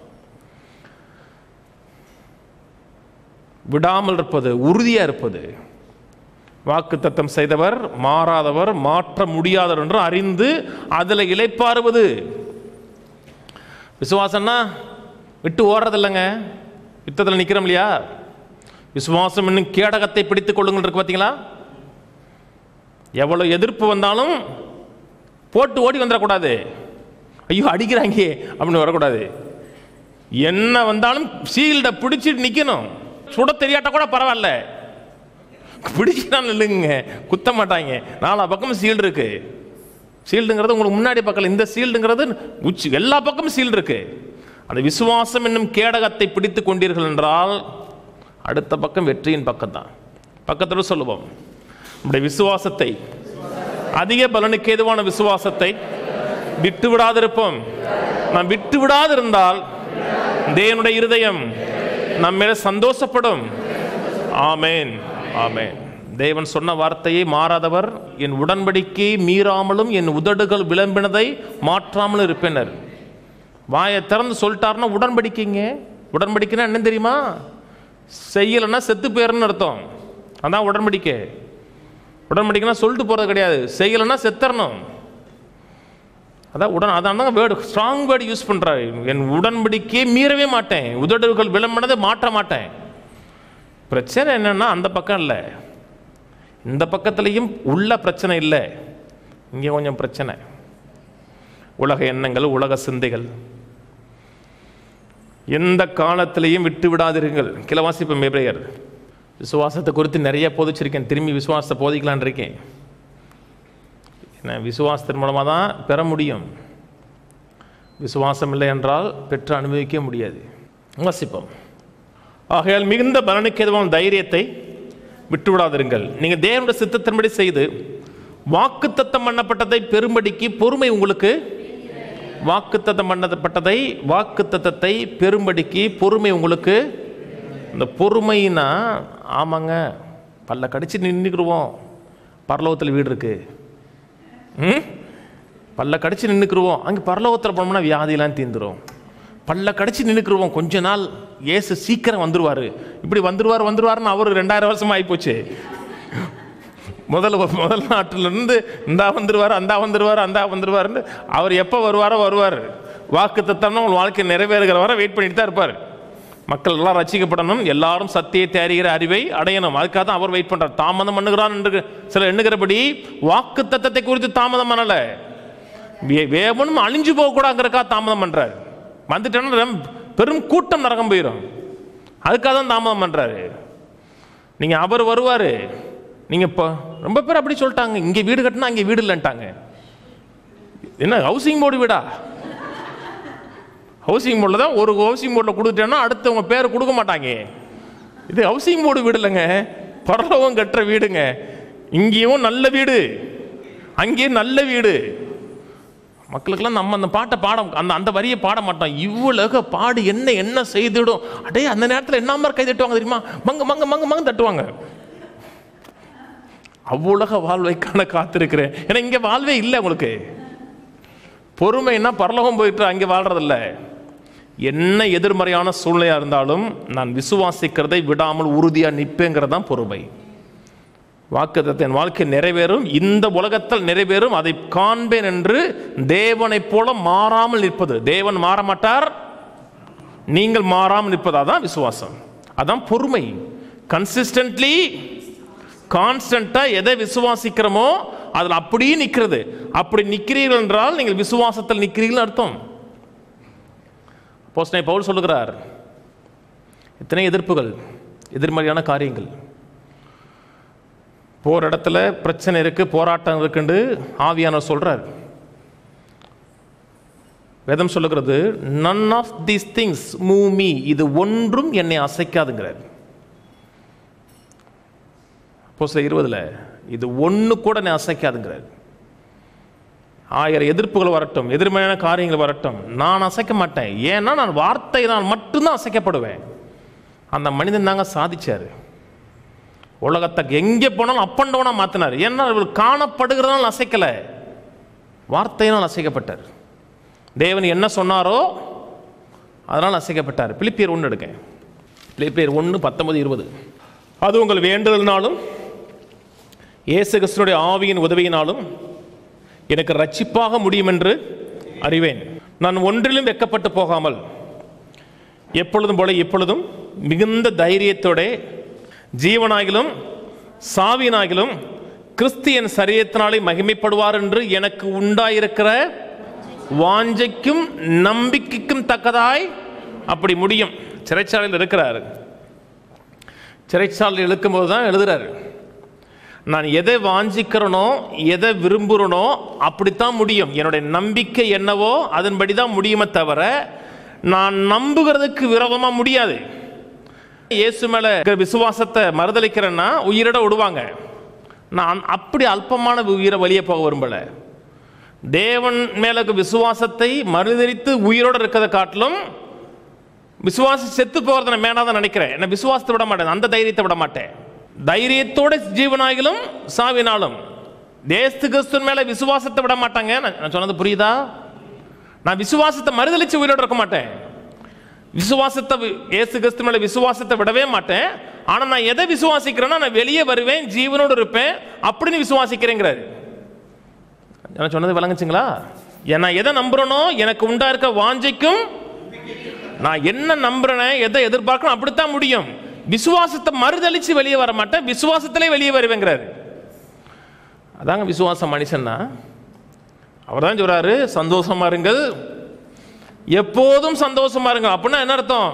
விடாமல் இருப்பது, உறுதியாக இருப்பது. வாக்கு தத்தம் செய்தவர் மாறாதவர், மாற்ற முடியாதவர் என்று அறிந்து அதில் இளைப்பாறுவது. விசுவாசம்னா விட்டு ஓடுறது இல்லைங்க. யுத்தத்தில் நிற்கிறோம் இல்லையா? விசுவாசம் இன்னும் கேடகத்தை பிடித்துக் கொள்ளுங்கள் இருக்கு பார்த்தீங்களா? எவ்வளோ எதிர்ப்பு வந்தாலும் போட்டு ஓடி வந்துடக்கூடாது. ஐயோ அடிக்கிறாங்க அப்படின்னு வரக்கூடாது. என்ன வந்தாலும் சீல்டை பிடிச்சிட்டு நிற்கணும். சுட தெரியாட்டா கூட பரவாயில்ல, பிடிச்சிதான் இல்லைங்க, குத்த மாட்டாங்க. நாலா பக்கமும் சீல்டு இருக்கு. சீல்டுங்கிறது உங்களுக்கு முன்னாடி பக்கம், இந்த சீல்டுங்கிறது உச்சி எல்லா பக்கமும் சீல்டு இருக்கு. அந்த விசுவாசம் என்னும் கேடகத்தை பிடித்து கொண்டீர்கள் என்றால் அடுத்த பக்கம் வெற்றியின் பக்கம் தான். பக்கத்தில் சொல்லுவோம், நம்முடைய விசுவாசத்தை, அதிக பலனுக்கு ஏதுவான விசுவாசத்தை விட்டு விடாதிருப்போம். நாம் விட்டு விடாதிருந்தால் தேவனுடைய இருதயம் நம்ம சந்தோஷப்படும். ஆமேன், ஆமேன். தேவன் சொன்ன வார்த்தையை மாறாதவர், என் உடன்படிக்கை மீறாமலும் என் உதடுகள் விளம்பினதை மாற்றாமலும் இருப்பேனர். வாயை திறந்து சொல்லிட்டாருன்னா உடன்படிக்கைங்க. உடன்படிக்கைன்னா என்ன தெரியுமா? செய்யலைன்னா செத்து போயிடணும்னு அர்த்தம். அதான் உடன்படிக்கை. உடன்படிக்கைனா சொல்லிட்டு போகிறது கிடையாது, செய்யலைன்னா செத்தரணும். அதான் உடன் அதான் வேர்டு, ஸ்ட்ராங் வேர்டு யூஸ் பண்ணுறாரு. என் உடன்படிக்கையை மீறவே மாட்டேன், உதடுகள் விளம்பினதை மாற்ற மாட்டேன். பிரச்சனை என்னன்னா அந்த பக்கம் இல்லை, இந்த பக்கத்துலேயும் உள்ள பிரச்சனை இல்லை, இங்கே கொஞ்சம் பிரச்சனை. உலக எண்ணங்கள், உலக சிந்தைகள். எந்த காலத்திலையும் விட்டு விடாதீர்கள். கிளவாசிப்பம் எபிரேயர். விசுவாசத்தை குறித்து நிறைய போதிச்சிருக்கேன், திரும்பி விசுவாசத்தை போதிக்கலான் இருக்கேன். ஏன்னா விசுவாசத்தின் மூலமாக தான் பெற முடியும். விசுவாசம் இல்லை என்றால் பெற்று அனுபவிக்க முடியாது. வாசிப்போம். ஆகையால் மிகுந்த பலனுக்கு எதுவான தைரியத்தை விட்டுவிடாதிருங்கள். நீங்கள் தேவனுடைய சித்தத்தின்படி செய்து வாக்குத்தத்தம் பண்ணப்பட்டதை பெரும்படிக்கு பொறுமை உங்களுக்கு, வாக்குத்தத்தம் பண்ணப்பட்டதை வாக்குத்தத்தத்தை பெரும்படிக்கு பொறுமை உங்களுக்கு. இந்த பொறுமைனா ஆமாங்க, பல்ல கடிச்சு நின்றுக்குருவோம், பரலோகத்தில் வீடு இருக்கு. ம் பல்ல கடிச்சு நின்றுக்குருவோம், அங்கே பரலோகத்தில் போனோம்னா வியாதியெல்லாம் தீந்துடும். பல்ல கடிச்சு நின்றுக்குருவோம். கொஞ்ச நாள் ஏசு சீக்கிரம் வந்துருவார், இப்படி வந்துருவார் வந்துருவாருன்னு அவர் ரெண்டாயிரம் வருஷமா ஆகிப்போச்சு. முதல் முதல் நாட்டிலிருந்து இந்தா வந்துருவார் அந்தா வந்துருவார் அந்தா வந்துருவாருன்னு அவர் எப்போ வருவாரோ வருவார். வாக்கு தத்தம்னா உங்கள் வாழ்க்கை நிறைவேறுகிற வரை வெயிட் பண்ணிட்டு தான் இருப்பார். மக்கள் எல்லாம் ரசிக்கப்படணும், எல்லாரும் சத்தியத்தை அறிகிற அறிவை அடையணும். அதுக்காக தான் அவர் வெயிட் பண்றார். தாமதம் பண்ணுகிறான் என்று சில எண்ணுகிறபடி வாக்கு தத்தத்தை குறித்து தாமதம் பண்ணல, வேவனும் அழிஞ்சு போகக்கூடாதுங்கிறக்காக தாமதம் பண்றாரு. வந்துட்டேன்னா பெரும் கூட்டம் நரகம் போயிடும், அதுக்காக தான் தாமதம் பண்றாரு. நீங்க அவர் வருவாரு. நீங்க இப்போ ரொம்ப பேர் அப்படி சொல்லிட்டாங்க, இங்க வீடு கட்டினா அங்கே வீடு இல்லைன்ட்டாங்க. என்ன ஹவுசிங் போர்டு வீடா? ஹவுசிங் போர்டில் தான் ஒரு ஹவுசிங் போர்டில் கொடுத்துட்டேன்னா அடுத்து உங்கள் பேர் கொடுக்க மாட்டாங்க. இது ஹவுசிங் போர்டு வீடு இல்லைங்க, பரலோகம் கட்டுற வீடுங்க. இங்கேயும் நல்ல வீடு, அங்கேயும் நல்ல வீடு. மக்களுக்கெல்லாம் நம்ம அந்த பாட்டை பாட அந்த அந்த வரியை பாட மாட்டோம். இவ்வளவு பாடு என்ன என்ன செய்திடும். அடே அந்த நேரத்தில் என்ன மாதிரி கை தட்டுவாங்க தெரியுமா? மங்க மங்க மங்க மங்க தட்டுவாங்க. அவ்வுலக வாழ்வைக்கான காத்திருக்கிறேன். ஏன்னா இங்கே வாழ்வே இல்லை உங்களுக்கு. பொறுமைன்னா பரலோகம் போயிட்டு அங்கே வாழ்றதில்ல. என்ன எதிர்மறையான சூழ்நிலையாக இருந்தாலும் நான் விசுவாசிக்கிறதை விடாமல் உறுதியாக நிற்பேங்கிறது தான் பொறுமை. வாக்குத்தத்தம் என் வாழ்க்கை நிறைவேறும், இந்த உலகத்தில் நிறைவேறும், அதை காண்பேன் என்று தேவனைப் போல மாறாமல் நிற்பது. தேவன் மாற மாட்டார், நீங்கள் மாறாமல் நிற்பது. அதான் விசுவாசம், அதான் பொறுமை. கன்சிஸ்டன்ட்லி கான்ஸ்டன்டா எதை விசுவாசிக்கிறோமோ அதில் அப்படியே நிற்கிறது. அப்படி நிற்கிறீர்கள் என்றால் நீங்கள் விசுவாசத்தில் நிற்கிறீர்கள் அர்த்தம். அப்போஸ்தலன் பவுல் சொல்லுகிறார், எத்தனை எதிர்ப்புகள், எதிர்மறையான காரியங்கள், போர் இடத்துல பிரச்சனை இருக்கு, போராட்டம் இருக்குன்னு ஆவியானவர் சொல்றார். வேதம் சொல்லுகிறது, none of these things move me, இது ஒன்றும் என்னை அசைக்காதுங்கிறார். அப்போஸ்தலர் இருபதுல இது ஒன்று கூட என்னை அசைக்காதுங்கிறார். ஆயிரம் எதிர்ப்புகள் வரட்டும், எதிர்மறையான காரியங்கள் வரட்டும், நான் அசைக்க மாட்டேன். ஏன்னா நான் வார்த்தை நான் மட்டும்தான் அசைக்கப்படுவேன். அந்த மனிதன் தாங்க சாதிச்சாரு. உலகத்தை எங்கே போனாலும் அப் அண்ட் டவுனா மாத்தினார். ஏன்னா அவர் காணப்படுகிறதால் அசைக்கல, வார்த்தையினால் அசைக்கப்பட்டார். தேவன் என்ன சொன்னாரோ அதனால் அசைக்கப்பட்டார். பிலிப்பியர் ஒன்று எடுக்க, பிலிப்பியர் ஒன்று பத்தொன்பது இருபது. அது உங்கள் வேண்டுதலினாலும் இயேசு கிறிஸ்துவினுடைய ஆவியின் உதவியினாலும் எனக்கு ரட்சிப்பாக முடியும் என்று அறிவேன். நான் ஒன்றிலும் வெட்கப்பட்டு போகாமல் எப்பொழுதும் போல இப்பொழுதும் மிகுந்த தைரியத்தோட ஜீவனாகிலும் சாவியனாகிலும் கிறிஸ்தியன் சரீரத்தினாலே மகிமைப்படுவார் என்று எனக்கு உண்டாயிருக்கிற வாஞ்சைக்கும் நம்பிக்கைக்கும் தக்கதாய் அப்படி முடியும். சிறைச்சாலையில் இருக்கிறார். சிறைச்சாலையில் இருக்கும்போது தான் எழுதுறாரு, நான் எதை வாஞ்சிக்கிறனோ எதை விரும்புகிறனோ அப்படித்தான் முடியும். என்னுடைய நம்பிக்கை என்னவோ அதன்படி தான் முடியுமே தவிர நான் நம்புகிறதுக்கு விரோதமாக முடியாது. இயேசு மேலே விசுவாசத்தை மறுதளிக்கிறேன்னா உயிரிட விடுவாங்க. நான் அப்படி அல்பமான உயிரை வழியே போக விரும்பல. தேவன் மேல விசுவாசத்தை மறுதளித்து உயிரோடு இருக்கிறத காட்டிலும் விசுவாசி செத்து போகிறத நான் மேனாதான் நினைக்கிறேன். என்ன விசுவாசத்தை விட மாட்டேன், அந்த தைரியத்தை விட மாட்டேன். தைரியத்தோட ஜீவனாகிலும் சாவினாலும் தேசத்து கிறிஸ்துவின் மேல விசுவாசத்தை விட மாட்டாங்க. நான் சொன்னது புரியுதா? நான் விசுவாசத்தை மறுதளிச்சு உயிரோடு இருக்க மாட்டேன். விசுவாசத்தை இயேசு கிறிஸ்து மேல விசுவாசத்தை விடவே மாட்டேன். ஆனா நான் எதை விசுவாசிக்கிறேன்னா நான் வெளியே வருவேன், ஜீவனோடு இருப்பேன் அப்படின்னு விசுவாசிக்கிறேங்கிறாரு. நான் சொன்னது விளங்குச்சுங்களா? நான் எதை நம்புறனோ எனக்கு உண்டா இருக்க வாஞ்சைக்கும் நான் என்ன நம்புறேன் எதை எதிர்பார்க்கணும் அப்படித்தான் முடியும். விசுவாசத்தை மறுதளிச்சு வெளியே வர மாட்டேன், விசுவாசத்திலே வெளியே வருவேங்கிறாரு. அதாங்க விசுவாச மனுஷன்னா. அவர் தான் சொல்றாரு, சந்தோஷமா இருங்கள், எப்போதும் சந்தோஷமா இருங்க. அப்படின்னா என்ன அர்த்தம்?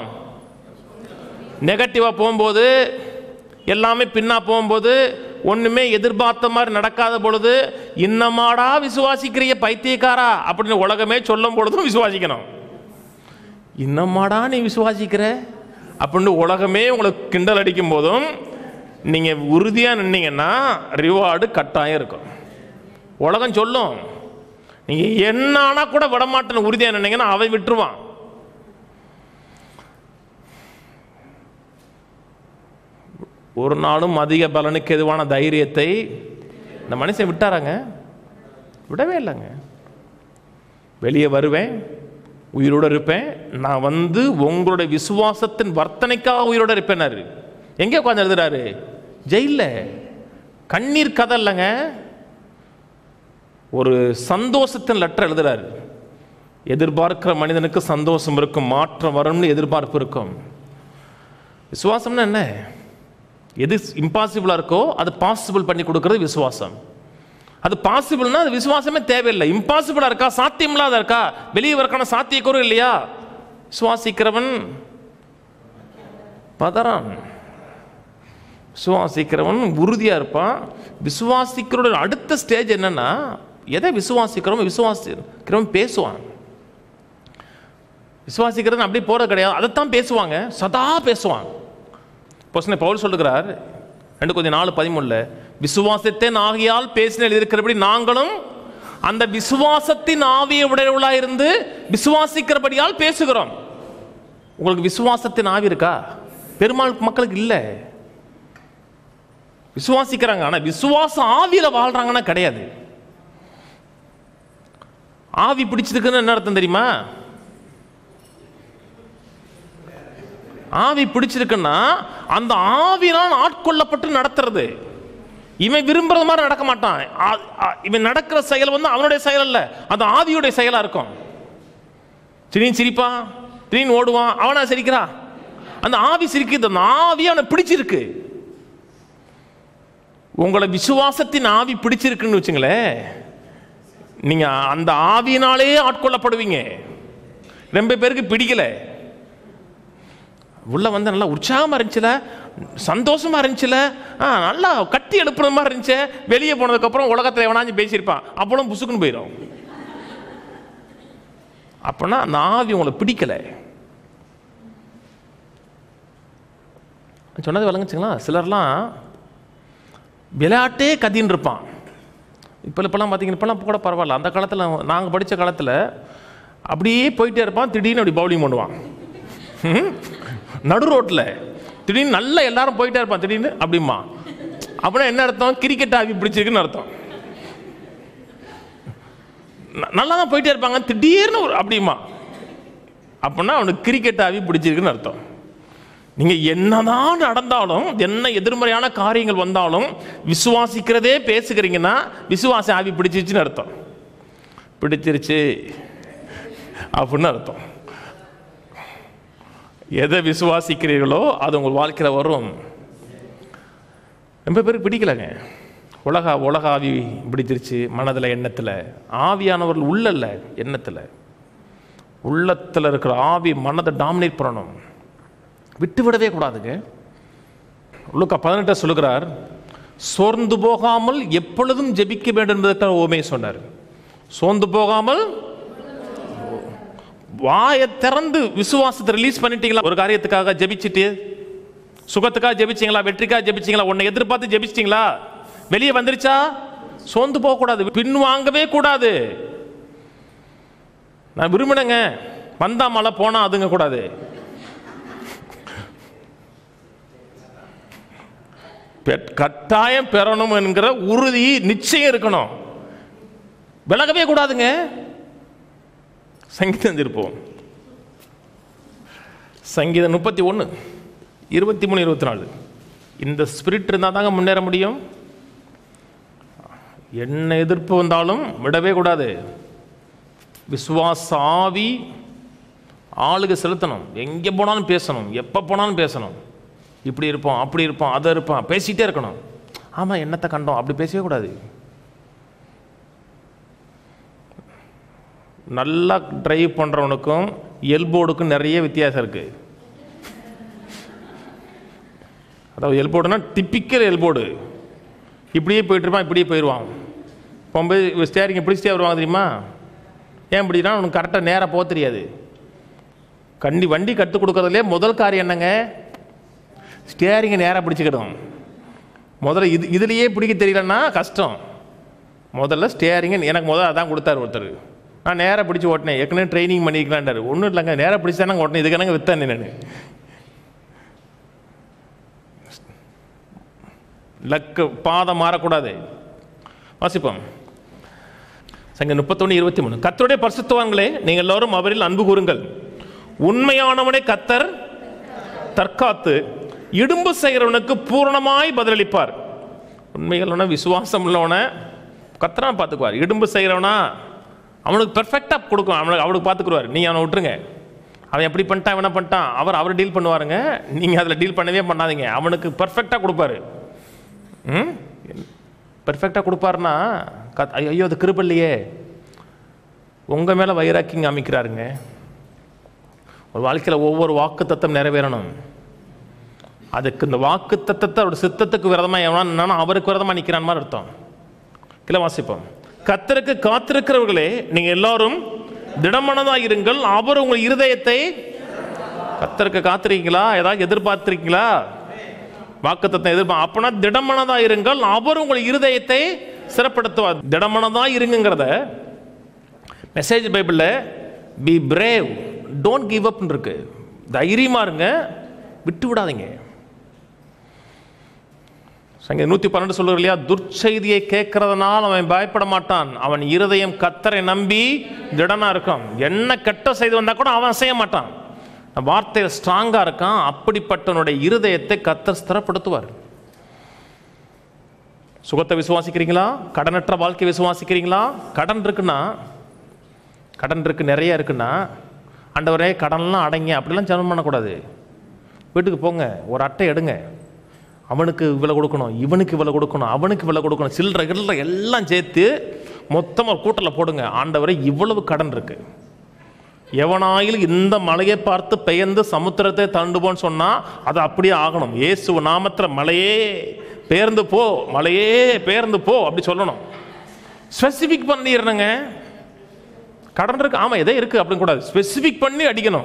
நெகட்டிவா போகும்போது, எல்லாமே பின்னா போகும்போது, ஒண்ணுமே எதிர்பார்த்த மாதிரி நடக்காத பொழுது இன்னமாடா விசுவாசிக்கிறிய பைத்தியக்காரா அப்படின்னு உலகமே சொல்லும் பொழுதும் விசுவாசிக்கணும். இன்னமாடா நீ விசுவாசிக்கிற அப்படின்னு உலகமே உங்களுக்கு கிண்டல் அடிக்கும் போதும் நீங்க உறுதியா நின்னீங்கன்னா ரிவார்டு கட்டாயம் இருக்கும். உலகம் சொல்லும், நீங்க என்ன ஆனா கூட விடமாட்டேன்னு உறுதியா நின்னீங்கன்னா அவை விட்டுருவான். ஒரு நாளும் அதிக பலனுக்கு எதுவான தைரியத்தை இந்த மனுஷன் விட்டாராங்க? விடவே இல்லைங்க. வெளியே வருவேன், உயிரோடு இருப்பேன், நான் வந்து உங்களுடைய விசுவாசத்தின் வர்த்தனைக்காக உயிரோடு இருப்பேனாரு. எங்கே உட்காந்து எழுதுறாரு? ஜெயில. கண்ணீர் கதை இல்லைங்க, ஒரு சந்தோஷத்தின் லெட்டர் எழுதுறாரு. எதிர்பார்க்கிற மனிதனுக்கு சந்தோஷம் இருக்கும், மாற்றம் வரும்னு எதிர்பார்ப்பு இருக்கும். விசுவாசம்னா என்ன? எது இம்பாசிபிளா இருக்கோ அது பாசிபிள் பண்ணி கொடுக்கறது விசுவாசம். அது பாசிபிள்னா அது விசுவாசமே தேவையில்லை. இம்பாசிபிளா இருக்கா, சாத்தியம் இல்லாத இருக்கா, வெளியே வரக்கான சாத்தியக்கூறு இல்லையா, விசுவாசிக்கிறவன் பதறான், விசுவாசிக்கிறவன் உறுதியா இருப்பான். விசுவாசிக்கிறோட அடுத்த ஸ்டேஜ் என்னன்னா, எதை விசுவாசிக்கிறோம், விசுவாசிக்கிறவன் பேசுவான். விசுவாசிக்கிறது அப்படி போறது கிடையாது, அதைத்தான் பேசுவாங்க, சதா பேசுவாங்க. பவுல் சொல்லுகிறார் ரெண்டு கொஞ்சம் நாலு பதிமூணுல, விசுவாசத்தின் ஆவியால் பேசின இருக்கிறபடி நாங்களும் அந்த விசுவாசத்தின் ஆவியை உடையவர்களாக இருந்து விசுவாசிக்கிறபடியால் பேசுகிறோம். உங்களுக்கு விசுவாசத்தின் ஆவி இருக்கா? பெரும்பாலும் மக்களுக்கு இல்லை. விசுவாசிக்கிறாங்க, ஆனா விசுவாச ஆவியில வாழ்றாங்கன்னா கிடையாது. ஆவி பிடிச்சிருக்குன்னு என்ன அர்த்தம் தெரியுமா? ஆவி பிடிச்சிருக்குன்னா அந்த ஆவினால் ஆட்கொள்ளப்பட்டு நடத்துறது. இவன் விரும்புறது மாதிரி நடக்க மாட்டான். இவன் நடக்கிற செயல் வந்து அவனுடைய செயல் அல்ல, அது ஆவியுடைய செயலா இருக்கும். திடீர்னு சிரிப்பான், திடீர்னு ஓடுவான், அவனா சிரிக்கிறா, அந்த ஆவி சிரிக்குது, அந்த ஆவி அவனை பிடிச்சிருக்கு. உங்களை விசுவாசத்தின் ஆவி பிடிச்சிருக்குன்னு வச்சுங்களேன், நீங்க அந்த ஆவியினாலே ஆட்கொள்ளப்படுவீங்க. ரொம்ப பேருக்கு பிடிக்கல, உள்ள வந்து நல்லா உற்சாகமா இருந்துச்சுல, சந்தோஷமா இருந்துச்சுல, நல்லா கட்டி எழுப்புற மாதிரி இருந்துச்சு. வெளியே போனதுக்கு அப்புறம் உலகத்துல எவனாச்சும் பேசியிருப்பான், அப்பளும் புசுக்குன்னு போயிடும். அப்படின்னா அந்த ஆவி உங்களை பிடிக்கல. சொன்னது விளங்குச்சுங்களா? சிலர்லாம் விளையாட்டே கதின்னு இருப்பான். இப்போ இப்போலாம் பார்த்தீங்கன்னா, இப்போலாம் கூட பரவாயில்ல, அந்த காலத்தில் நாங்கள் படித்த காலத்தில் அப்படியே போயிட்டே இருப்பான், திடீர்னு அப்படி பவுலிங் பண்ணுவான் நடு ரோட்டில். திடீர்னு நல்லா எல்லாரும் போயிட்டே இருப்பான், திடீர்னு அப்படிமா. அப்படின்னா என்ன அர்த்தம்? கிரிக்கெட் ஆவி பிடிச்சிருக்குன்னு அர்த்தம். நல்லா தான் போயிட்டே இருப்பாங்க, திடீர்னு அப்படிமா, அப்படின்னா அவனுக்கு கிரிக்கெட் ஆவி பிடிச்சிருக்குன்னு அர்த்தம். நீங்க என்னதான் நடந்தாலும், என்ன எதிர்மறையான காரியங்கள் வந்தாலும், விசுவாசிக்கிறதே பேசுகிறீங்கன்னா விசுவாச ஆவி பிடிச்சிருச்சுன்னு அர்த்தம். பிடிச்சிருச்சு அப்படின்னு அர்த்தம். எதை விசுவாசிக்கிறீர்களோ அது உங்கள் வாழ்க்கையில் வரும். ரொம்ப பேருக்கு பிடிக்கலங்க. உலக உலக ஆவி பிடிச்சிருச்சு மனதில், எண்ணத்தில். ஆவியானவர்கள் உள்ளல்ல, எண்ணத்தில். உள்ளத்தில் இருக்கிற ஆவி மனதை டாமினேட் பண்ணணும், விட்டு விடவே கூடாதுங்க. லூக்கா பதினெட்டு சொல்லுகிறார், சோர்ந்து போகாமல் எப்பொழுதும் ஜெபிக்க வேண்டும் என்பதற்காக ஓமையை சொன்னார். சோர்ந்து போகாமல், வாயை திறந்து விசுவாசத்தை ரிலீஸ் பண்ணிட்டீங்களா? ஒரு காரியத்துக்காக ஜெபிச்சுட்டு, சுகத்துக்காக ஜெபிச்சிங்களா, வெற்றிக்காக ஜெபிச்சிங்களா, உன்னை எதிர்பார்த்து ஜெபிச்சிட்டீங்களா, வெளியே வந்துருச்சா? சோர்ந்து போக கூடாது, பின் வாங்கவே கூடாது. நான் விரும்பினேங்க, வந்தா மழை போனா அதுங்க கூடாது. கட்டாயம் பெறணும் என்கிற உறுதி நிச்சயம் இருக்கணும், விலகவே கூடாதுங்க. சங்கீதம் இருப்போம், சங்கீதம் முப்பத்தி ஒன்று இருபத்தி மூணு இருபத்தி நாலு. இந்த ஸ்பிரிட் இருந்தால் தாங்க முன்னேற முடியும். என்ன எதிர்ப்பு வந்தாலும் விடவே கூடாது. விசுவாச ஆவி ஆளுக செலுத்தணும், எங்கே போனாலும் பேசணும், எப்போ போனாலும் பேசணும். இப்படி இருப்போம், அப்படி இருப்போம், அதை இருப்பான், பேசிகிட்டே இருக்கணும். ஆமாம், என்னத்தை கண்டோம், அப்படி பேசவே கூடாது. நல்லா டிரைவ் பண்ணுறவனுக்கும் எல்போர்டுக்கும் நிறைய வித்தியாசம் இருக்குது. அதாவது எல்போர்டுனா டிப்பிக்கல் எல்போர்டு, இப்படியே போயிட்டுருப்பான், இப்படியே போயிடுவான். போகும்போது ஸ்டேரிங்கை பிடிச்சிட்டே வருவாங்க தெரியுமா? ஏன் இப்படின்னா உனக்கு கரெக்டாக நேராக போக தெரியாது. கண்டி வண்டி கற்றுக் கொடுக்கறதுலே முதல் காரியம் என்னங்க? ஸ்டேரிங்கை நேராக பிடிச்சிக்கிடும். முதல்ல இது இதுலேயே பிடிக்க தெரியலன்னா கஷ்டம். முதல்ல ஸ்டேரிங்கை எனக்கு முதல்ல அதான் கொடுத்தாரு ஒருத்தர். நான் நேராக பிடிச்சி ஓட்டினேன், ஏற்கனவே ட்ரைனிங் பண்ணிக்கலான்டாரு. ஒன்றும் இல்லைங்க, நேராக பிடிச்சி தானே ஓட்டினேன், இதுக்கு என்னங்க வித்தேன் நான். லக்கு பாதம் மாறக்கூடாது. வாசிப்போம், சங்கீதம் முப்பத்தொன்று இருபத்தி மூணு. கர்த்தருடைய பரிசுத்தவான்களே, நீங்கள் எல்லோரும் அவரில் அன்பு கூறுங்கள். உண்மையானவனை கர்த்தர் தற்காத்து இடும்பு செய்கிறவனுக்கு பூரணமாய் பதிலளிப்பார். உண்மைகளோட விசுவாசம் உள்ளவன கர்த்தரா பார்த்துக்குவார். இடும்பு செய்கிறவனா அவனுக்கு பெர்ஃபெக்டாக கொடுக்கும், அவனுக்கு அவனுக்கு பார்த்துக்குருவார். நீங்கள் அவனை விட்டுருங்க, அவன் எப்படி பண்ணிட்டான் இவனை பண்ணிட்டான், அவர் அவர் டீல் பண்ணுவாருங்க. நீங்கள் அதில் டீல் பண்ணவே பண்ணாதீங்க. அவனுக்கு பெர்ஃபெக்டாக கொடுப்பாரு. ம் பெர்ஃபெக்டாக கொடுப்பாருன்னா கத் ஐயோ அது கிருபல்லையே, உங்கள் மேலே வைராக்கியம் காமிக்கிறாருங்க. ஒரு வாழ்க்கையில் ஒவ்வொரு வாக்கு தத்தம் நிறைவேறணும். அதுக்கு இந்த வாக்கு தத்தத்தை அவருடைய சித்தத்துக்கு விரதமாக எவனா அவருக்கு விரதமாக நிற்கிறான் மாதிரி அர்த்தம். கீழே வாசிப்போம். கர்த்தருக்கு காத்திருக்கிறவர்களே, நீங்கள் எல்லாரும் திடமனதாக இருங்கள். அவர் உங்கள் இருதயத்தை, கர்த்தருக்கு காத்திருக்கீங்களா? ஏதாவது எதிர்பார்த்திருக்கீங்களா? வாக்குத்தத்தம் எதிர்பார்க்க, அப்பனா திடமனதாக இருங்கள். அவர் உங்கள் இருதயத்தை சிறப்படுத்துவார். திடமனதாக இருங்கிறத மெசேஜ் பைபிளில் be brave, don't give up இருக்கு. தைரியமாக இருங்க, விட்டு விடாதீங்க. சங்கீதம் நூற்றி பன்னெண்டு சொல்லுற இல்லையா, துர்ச்செய்தியை கேட்கறதுனால அவன் பயப்பட மாட்டான், அவன் இருதயம் கர்த்தரை நம்பி திடனா இருக்கும். என்ன கெட்ட செய்தி வந்தா கூட அவன் செய்ய மாட்டான், வார்த்தையில் ஸ்ட்ராங்கா இருக்கான். அப்படிப்பட்டவனுடைய இருதயத்தை கர்த்தர் ஸ்திரப்படுத்துவார். சுகத்தை விசுவாசிக்கிறீங்களா? கடனற்ற வாழ்க்கை விசுவாசிக்கிறீங்களா? கடன் இருக்குன்னா, கடன் இருக்கு நிறைய இருக்குன்னா, ஆண்டவரே கடன்லாம் அடங்க அப்படிலாம் ஜெபம் பண்ணக்கூடாது. வீட்டுக்கு போங்க, ஒரு அட்டை எடுங்க, அவனுக்கு இவ்வளோ கொடுக்கணும், இவனுக்கு இவ்வளோ கொடுக்கணும், அவனுக்கு இவ்வளோ கொடுக்கணும், சில்லற கில்லற எல்லாம் சேர்த்து மொத்தமாக ஒரு கூட்டத்தில் போடுங்க. ஆண்டவரை இவ்வளவு கடன் இருக்கு, எவனாயில் இந்த மலையை பார்த்து பெயர்ந்து சமுத்திரத்தை தாண்டுவோன்னு சொன்னால் அது அப்படியே ஆகணும். இயேசு நாமத்தில் மலையே பெயர்ந்து போ, மலையே பெயர்ந்து போ அப்படி சொல்லணும். ஸ்பெசிஃபிக் பண்ணிடுறேங்க. கடன் இருக்கு, ஆமாம் எதே இருக்குது அப்படின்னு கூடாது, ஸ்பெசிஃபிக் பண்ணி அடிக்கணும்.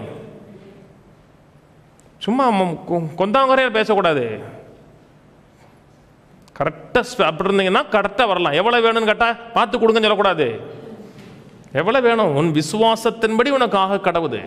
சும்மா கொந்தாங்குறையாக பேசக்கூடாது. கரெக்டாக அப்படி இருந்தீங்கன்னா கரெக்டாக வரலாம். எவ்வளோ வேணும்னு கேட்டால் பார்த்து கொடுங்கன்னு சொல்லக்கூடாது. எவ்வளோ வேணும், உன் விசுவாசத்தின்படி உனக்காக கடவுது.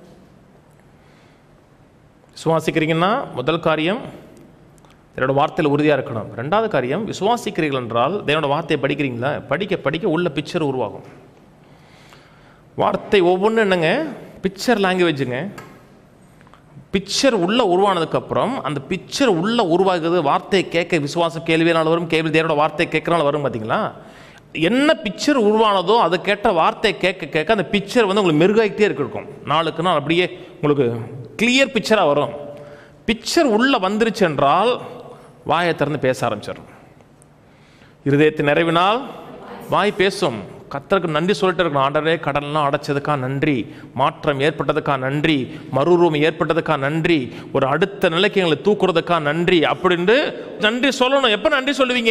விசுவாசிக்கிறீங்கன்னா முதல் காரியம் என்னோட வார்த்தையில் உறுதியாக இருக்கணும். ரெண்டாவது காரியம், விசுவாசிக்கிறீர்கள் என்றால் என்னோட வார்த்தையை படிக்கிறீங்களா? படிக்க படிக்க உள்ள பிக்சர் உருவாகும். வார்த்தை ஒவ்வொன்றும் என்னங்க, பிக்சர் லாங்குவேஜுங்க. பிக்சர் உள்ள உருவானதுக்கப்புறம் அந்த பிக்சர் உள்ள உருவாகுது. வார்த்தையை கேட்க விசுவாசம் கேள்வியினால் வரும், கேள்வி தேவனோட வார்த்தையை கேட்கறனால வரும். பார்த்தீங்களா, என்ன பிக்சர் உருவானதோ அதை கேட்ட வார்த்தையை கேட்க கேட்க அந்த பிக்சர் வந்து உங்களுக்கு மெருகாகிட்டே இருக்கும். நாளுக்கு நாள் அப்படியே உங்களுக்கு கிளியர் பிக்சராக வரும். பிக்சர் உள்ள வந்துருச்சு என்றால் வாயை திறந்து பேச ஆரம்பிச்சிடும். இருதயத்தை நிறைவினால் வாய் பேசும். கர்த்தருக்கு நன்றி சொல்லிட்டு இருக்கணும். ஆண்டவரே கடன்லாம் அடைச்சதுக்கா நன்றி, மாற்றம் ஏற்பட்டதுக்கா நன்றி, மறுரூபம் ஏற்பட்டதுக்கா நன்றி, ஒரு அடுத்த நிலைக்கு எங்களை தூக்குறதுக்கா நன்றி அப்படின்னு நன்றி சொல்லணும். எப்போ நன்றி சொல்லுவீங்க?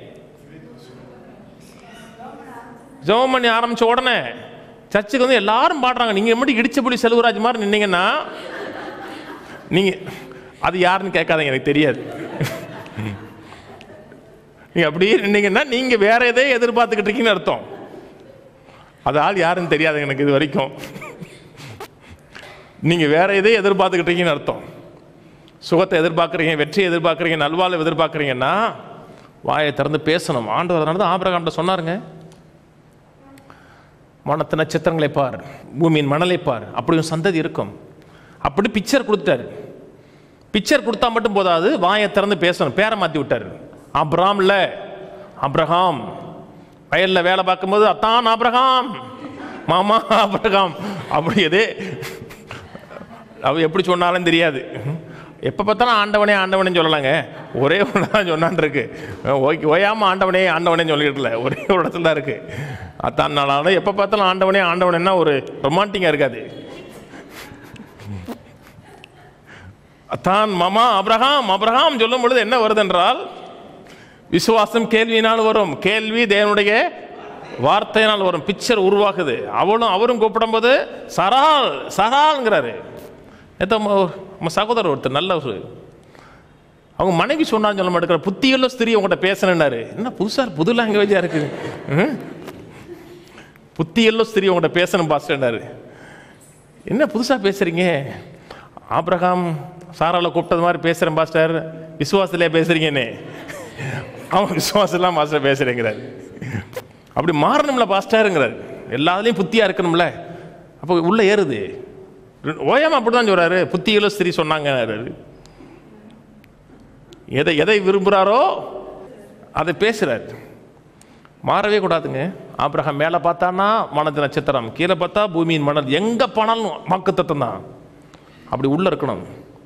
ஜெபம் பண்ணி ஆரம்பிச்ச உடனே. சர்ச்சுக்கு வந்து எல்லாரும் பாடுறாங்க, நீங்கள் எப்படி இடிச்சபடி செல்வராஜ் மாதிரி நின்னீங்கன்னா, நீங்க அது யாருன்னு கேட்காதீங்க, எனக்கு தெரியாது. நீங்க அப்படியே நின்னீங்கன்னா நீங்க வேற எதையும் எதிர்பார்த்துக்கிட்டு இருக்கீங்கன்னு அர்த்தம். அது ஆள் யாருன்னு தெரியாது எனக்கு இது வரைக்கும். நீங்க வேற எதையும் எதிர்பார்த்துக்கிட்டு இருக்கீங்கன்னு அர்த்தம். சுகத்தை எதிர்பார்க்குறீங்க, வெற்றியை எதிர்பார்க்குறீங்க, நல்வாழ்வை எதிர்பார்க்குறீங்கன்னா வாயை திறந்து பேசணும். ஆண்டவர் அதனால தான் ஆபிரகாம்கிட்ட சொன்னாருங்க, வானத்து நட்சத்திரங்களை பார், பூமியின் மணலை பார், அப்படியும் சந்ததி இருக்கும். அப்படி பிக்சர் கொடுத்தாரு. பிக்சர் கொடுத்தா மட்டும் போதாது, வாயை திறந்து பேசணும். பேரை மாற்றி விட்டார். அப்ராம்ல அப்ரஹாம். வயலில் வேலை பார்க்கும்போது அத்தான் ஆபிரகாம், மாமா ஆபிரகாம், அப்படி எதே அவ எப்படி சொன்னாலும் தெரியாது. எப்போ பார்த்தாலும் ஆண்டவனே ஆண்டவனே சொல்லலாங்க. ஒரே ஒன்று தான் சொன்னான் இருக்கு. ஓகே, ஓயாமல் ஆண்டவனே ஆண்டவனே சொல்லிட்டுல ஒரே ஒரு இடத்துல தான் இருக்கு. அத்தான் நாளாலும் எப்போ பார்த்தாலும் ஆண்டவனே ஆண்டவனேன்னா ஒரு ரொமான்டிக்காக இருக்காது. அத்தான் மாமா அப்ரஹாம் அப்ரஹாம் சொல்லும் பொழுது என்ன வருது என்றால், விசுவாசம் கேள்வியினால் வரும், கேள்வி தேவனுடைய வார்த்தையினால் வரும். பிக்சர் உருவாக்குது. அவளும் அவரும் கூப்பிடும் போது சரால் சரால்ங்கிறாரு. நம்ம சகோதரர் ஒருத்தர் நல்ல ஒரு, அவங்க மனைவி சொன்னான்னு சொல்ல மாட்டேங்கிற, புத்தியுள்ள ஸ்திரீ உங்கள்கிட்ட பேசணுன்னாரு. என்ன புதுசாக புது லாங்குவேஜாக இருக்குது, புத்தியுள்ள ஸ்திரீ உங்கள்கிட்ட பேசணும் பாஸ்டர்னாரு. என்ன புதுசாக பேசுறீங்க? ஆபிரகாம் சாரால கூப்பிட்டது மாதிரி பேசுகிறேன் பாஸ்டர். விசுவாசத்திலே பேசுறீங்கன்னு. அவன் விசுவாசம்லாம் மாஸ்டர் பேசுகிறேங்கிறாரு. அப்படி மாறணும்ல பாஸ்டருங்கிறார். எல்லாத்துலேயும் புத்தியாக இருக்கணும்ல. அப்போ உள்ளே ஏறுது. ஓயாமல் அப்படி தான் சொல்கிறாரு. புத்தியில ஸ்திரீ சொன்னாங்க. எதை எதை விரும்புகிறாரோ அதை பேசுகிறார். மாறவே கூடாதுங்க. ஆபிரகாம் மேலே பார்த்தானா வானத்து நட்சத்திரம், கீழே பார்த்தா பூமியின் மணல், எங்கே போனாலும் வாக்குத்தத்தம் தான். அப்படி உள்ளே இருக்கணும்.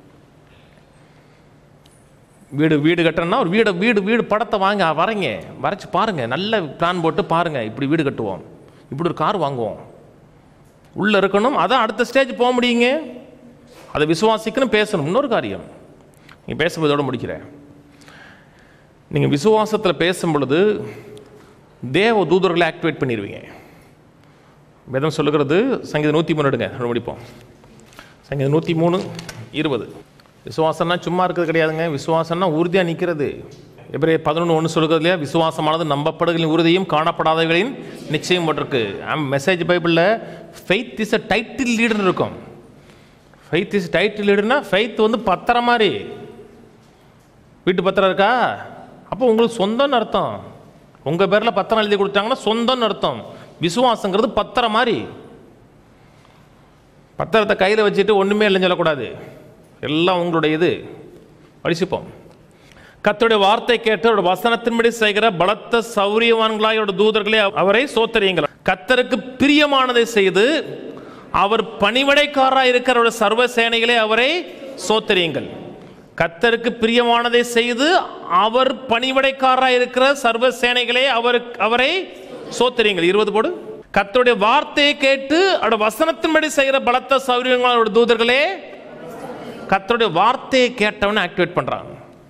வீடு வீடு கட்டணும்னா ஒரு வீடு வீடு வீடு படத்தை வாங்க வரைங்க, வரைச்சி பாருங்கள், நல்ல பிளான் போட்டு பாருங்கள். இப்படி வீடு கட்டுவோம், இப்படி ஒரு கார் வாங்குவோம். உள்ளே இருக்கணும். அதான் அடுத்த ஸ்டேஜ் போக முடியுங்க. அதை விசுவாசிக்கணும், பேசணும். இன்னொரு காரியம் நீங்கள் பேசுவதோடு முடிக்கிறேன். நீங்கள் விசுவாசத்தில் பேசும் பொழுது தேவ தூதர்களை ஆக்டிவேட் பண்ணிடுவீங்க. வேதம் சொல்லுகிறது, சங்கீதம் நூற்றி மூணு எடுங்க, முடிப்போம். சங்கீதம் நூற்றி மூணு இருபது. விசுவாசம்னா சும்மா இருக்கிறது கிடையாதுங்க. விசுவாசம்னா உறுதியாக நிற்கிறது. எபிரேயர் பதினொன்று ஒன்று சொல்லுறது இல்லையா, விசுவாசமானது நம்பப்படுகளின் உறுதியும் காணப்படாதவர்களின் நிச்சயம் போட்டிருக்கு. மெசேஜ் பைபிளில் ஃபெய்த் இஸ் அ டைட்டில் லீடுன்னு இருக்கும். ஃபெய்த் இஸ் டைட்டில் லீடுனா ஃபெய்த் வந்து பத்திரம் மாதிரி. வீட்டு பத்திரம் இருக்கா, அப்போ உங்களுக்கு சொந்தம்னு அர்த்தம். உங்கள் பேரில் பத்திரம் எழுதி கொடுத்தாங்கன்னா சொந்தம்னு அர்த்தம். விசுவாசங்கிறது பத்திரம் மாதிரி. பத்திரத்தை கையில் வச்சுட்டு ஒன்றுமே இல்லைன்னு சொல்லக்கூடாது. எல்லாம் உங்களுடைய இது. படிச்சுப்போம். கர்த்தருடைய வார்த்தை கேட்டு அவருடைய வசனத்தின்படி செய்கிற பலத்த சௌரியவான்களாய் அவருடைய தூதர்களே அவரை சோத்தரியுங்கள். கர்த்தருக்கு பிரியமானதை செய்து அவர் பணிவிடைக்காரராக இருக்கிற சர்வ சேனைகளே அவரை சோத்தரியுங்கள். கர்த்தருக்கு பிரியமானதை செய்து அவர் பணிவிடைக்காரராக இருக்கிற சர்வ சேனைகளே அவர் அவரை சோத்தரியுங்கள். இருபது போடு. கர்த்தருடைய வார்த்தையை கேட்டு அவருடைய வசனத்தின்படி செய்கிற பலத்த சௌரியவான்களோட தூதர்களே. கர்த்தருடைய வார்த்தையை கேட்டவனை ஆக்டிவேட் பண்றாங்க.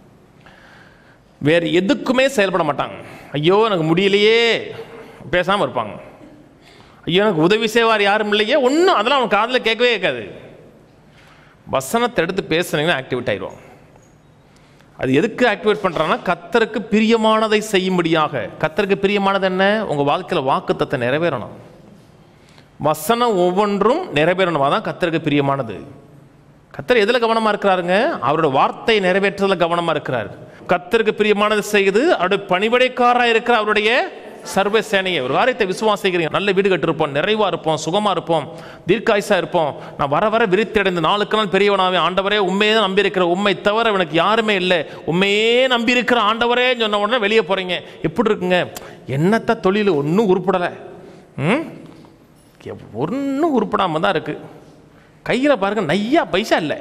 வேறு எதுக்குமே செயல்பட மாட்டாங்க. ஐயோ எனக்கு முடியலையே பேசாமல் இருப்பாங்க. ஐயோ எனக்கு உதவி செய்வார் யாரும் இல்லையே, ஒன்றும் அதெல்லாம் அவன் காதில் கேட்கவே கேட்காது. வசனத்தை எடுத்து பேசுனீங்கன்னா ஆக்டிவேட் ஆயிடுவாங்க. அது எதுக்கு ஆக்டிவேட் பண்ணுறாங்கன்னா கர்த்தருக்கு பிரியமானதை செய்யும்படியாக. கர்த்தருக்கு பிரியமானது என்ன? உங்கள் வாழ்க்கையில் வாக்குத்தத்தம் நிறைவேறணும். வசனம் ஒவ்வொன்றும் நிறைவேறணும். அதான் கர்த்தருக்கு பிரியமானது. கர்த்தர் எதில் கவனமாக இருக்கிறாருங்க? அவரோட வார்த்தை நிறைவேற்றுறதுல கவனமாக இருக்கிறார். கர்த்தருக்கு பிரியமானது செய்து அவருடைய பணிவிடைக்காரராக இருக்கிற அவருடைய சர்வ சேனையை. ஒரு காரியத்தை விசுவாசிக்கிறீங்க, நல்ல வீடு கட்டிருப்போம், நிறைவாக இருப்போம், சுகமாக இருப்போம், தீர்க்காயுசா இருப்போம், நான் வர வர விருத்தி அடைந்து நாளுக்கு நாள் பெரியவனாவே, ஆண்டவரே உண்மையே தான் நம்பி இருக்கிற, உண்மை தவிர எனக்கு யாருமே இல்லை, உண்மையே நம்பி இருக்கிற ஆண்டவரே சொன்ன உடனே வெளியே போகிறீங்க. எப்படி இருக்குங்க? என்னத்த தொழில் ஒன்றும் உருப்படலை. ம் ஒன்றும் உருப்படாமல் தான் இருக்குது. கையில் பாருங்க நையா பைசா இல்லை.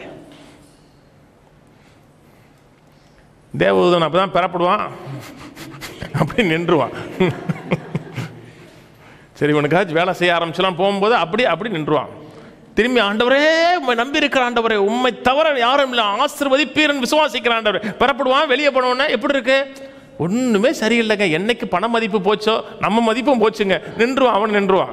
தேவதூதன் அப்போ தான் பெறப்படுவான், அப்படி நின்றுவான். சரி உனக்காச்சும் வேலை செய்ய ஆரம்பிச்சலாம் போகும்போது அப்படி அப்படி நின்றுவான். திரும்பி ஆண்டவரே உண்மை நம்பி இருக்கிற ஆண்டவரே, உண்மை தவிர யாரும் இல்லை, ஆசீர்வதிப்பீரன் விசுவாசிக்கிற ஆண்டவரே, பெறப்படுவான். வெளியே போனோடனே எப்படி இருக்கு? ஒன்றுமே சரியில்லைங்க. என்னைக்கு பண மதிப்பு போச்சோ நம்ம மதிப்பும் போச்சுங்க. நின்றுவான், அவன் நின்றுவான்.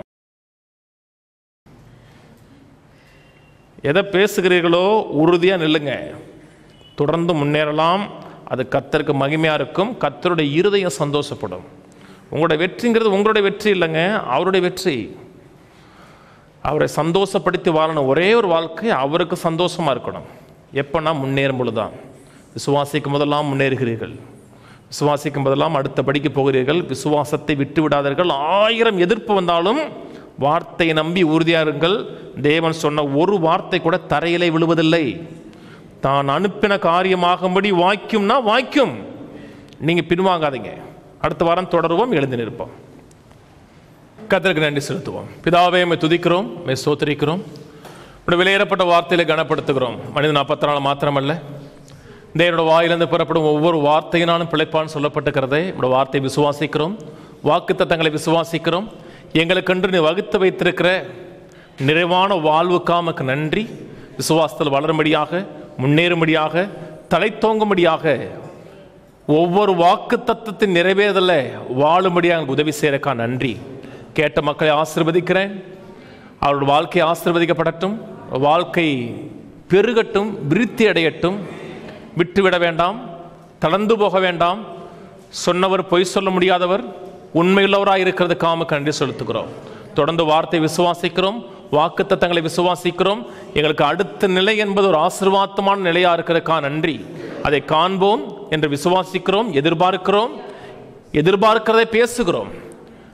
எதை பேசுகிறீர்களோ உறுதியாக நில்லுங்க. தொடர்ந்து முன்னேறலாம். அது கர்த்தருக்கு மகிமையாக இருக்கும். கர்த்தருடைய இருதயம் சந்தோஷப்படும். உங்களுடைய வெற்றிங்கிறது உங்களுடைய வெற்றி இல்லைங்க, அவருடைய வெற்றி. அவரை சந்தோஷப்படுத்தி வாழணும். ஒரே ஒரு வாழ்க்கை அவருக்கு சந்தோஷமாக இருக்கணும். எப்போனா முன்னேறும் பொழுதுதான். விசுவாசிக்கும் போதெல்லாம் முன்னேறுகிறீர்கள். விசுவாசிக்கும் போதெல்லாம் அடுத்த படிக்க போகிறீர்கள். விசுவாசத்தை விட்டு விடாதீர்கள். ஆயிரம் எதிர்ப்பு வந்தாலும் வார்த்தையை நம்பி உறுதியாருங்கள். தேவன் சொன்ன ஒரு வார்த்தை கூட தரையிலே விழுவதில்லை. தான் அனுப்பின காரியமாகும்படி வாய்க்கும்னா வாய்க்கும். நீங்கள் பின்வாங்காதீங்க. அடுத்த வாரம் தொடருவோம். எழுந்து நிற்போம். கர்த்தருக்கு நன்றி செலுத்துவோம். பிதாவே மை துதிக்கிறோம், மை ஸ்தோத்திரிக்கிறோம். இப்படி வெளியேறப்பட்ட வார்த்தையில கனப்படுத்துகிறோம். மனிதன் நாற்பத்தி மாத்திரமல்ல, தேவனோட வாயிலிருந்து புறப்படும் ஒவ்வொரு வார்த்தையினாலும் பிழைப்பான்னு சொல்லப்பட்டிருக்கிறதே. இப்படி வார்த்தையை விசுவாசிக்கிறோம். வாக்குத்தத்தங்களை விசுவாசிக்கிறோம். எங்களுக்கென்று நீ வகுத்து வைத்திருக்கிற நிறைவான வாழ்வுக்காமக்கு நன்றி. விசுவாசத்தில் வளரும்படியாக, முன்னேறும்படியாக, தலை தோங்கும்படியாக, ஒவ்வொரு வாக்கு தத்தத்தின் நிறைவேறல வாழும்படியாக உதவி செய்யறக்கா நன்றி. கேட்ட மக்களை ஆசீர்வதிக்கிறேன். அவருடைய வாழ்க்கை ஆசீர்வதிக்கப்படட்டும். வாழ்க்கை பெருகட்டும், விருத்தி அடையட்டும். விட்டுவிட வேண்டாம், தளர்ந்து போக வேண்டாம். சொன்னவர் பொய் சொல்ல முடியாதவர், உண்மையுள்ளவராக இருக்கிறதுக்காக நன்றி செலுத்துகிறோம். தொடர்ந்து வார்த்தை விசுவாசிக்கிறோம், வாக்கு தத்தங்களை விசுவாசிக்கிறோம். எங்களுக்கு அடுத்த நிலை என்பது ஒரு ஆசீர்வாதமான நிலையாக இருக்கிறதுக்கா நன்றி. அதை காண்போம் என்று விசுவாசிக்கிறோம், எதிர்பார்க்கிறோம், எதிர்பார்க்கிறதை பேசுகிறோம்.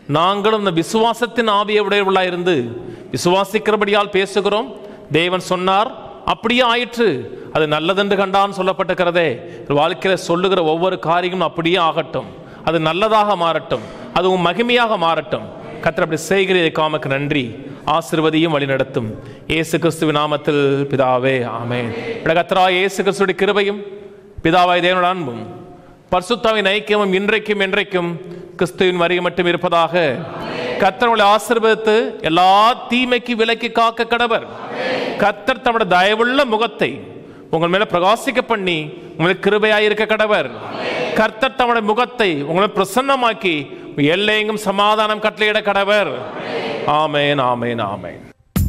நாங்களும் இந்த விசுவாசத்தின் ஆவியை உடையவர்களாக இருந்து விசுவாசிக்கிறபடியால் பேசுகிறோம். தேவன் சொன்னார், அப்படியே ஆயிற்று, அது நல்லதென்று கண்டான்னு சொல்லப்பட்டிருக்கிறதே. வாழ்க்கையில் சொல்லுகிற ஒவ்வொரு காரியமும் அப்படியே ஆகட்டும், அது நல்லதாக மாறட்டும், அது உன் மகிமையாக மாறட்டும். கர்த்தர் அப்படி செய்கிறதை காமக்கு நன்றி. ஆசீர்வதியும் வழி நடத்தும் இயேசு கிறிஸ்துவின் நாமத்தில் பிதாவே, ஆமென். கர்த்தராகிய இயேசு கிறிஸ்துவின் கிருபையும் பிதாவாகிய தேவனுடைய அன்பும் பரிசுத்தாவின் ஐக்கியமும் இன்றைக்கும் என்றைக்கும் கிறிஸ்துவின் வருகை மட்டும் இருப்பதாக. கர்த்தர் உங்களை ஆசீர்வதித்து எல்லா தீமைக்கு விலக்கி காக்க கடவர். கர்த்தர் தம்முடைய தயவுள்ள முகத்தை உங்கள் மேல பிரகாசிக்க பண்ணி உங்களுக்கு கிருபையாயிருக்க கடவர். கர்த்தர் தம்முடைய முகத்தை உங்களை பிரசன்னமாக்கி எல்லையெங்கும் சமாதானம் கட்டளையிட கடவர். ஆமென், ஆமென், ஆமென்.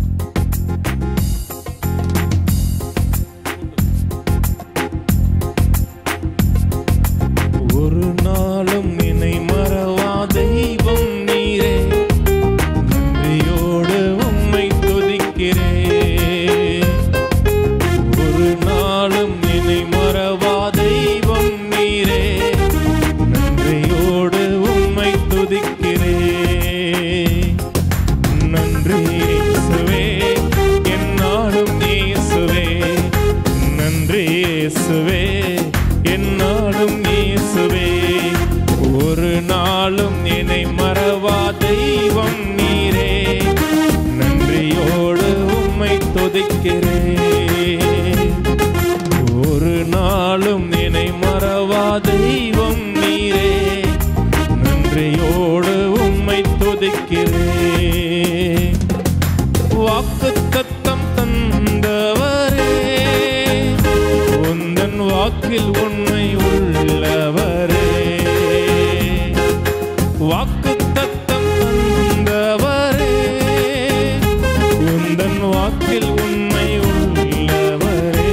ஒரு நாளும் நினை மறவா தெய்வம் நீரே, நன்றியோடு உம்மை துதிக்கிறேன். ஒரு நாளும் நினை மறவா தெய்வம் நீரே, நன்றியோடு உம்மை துதிக்கிறேன். நன்றி இயேசுவே, என்னாலும் இயேசுவே, நன்றி இயேசுவே, என்னாலும் இயேசுவே. ஒரு நாளும் என்னை மறவா தெய்வம் நீரே, நன்றியோடு உம்மை துதிக்கிறேன். ஒரு நாளும் என்னை மறவா தெய்வம் நீரே, நன்றியோடு உம்மை துதிக்கிறேன். வாக்குத்தத்தம் தந்தவரே, உந்தன் வாக்கில் உண்மை உள்ளவரே. வாக்குத்தத்தம் தந்தவரே, உந்தன் வாக்கில் உண்மை உள்ளவரே.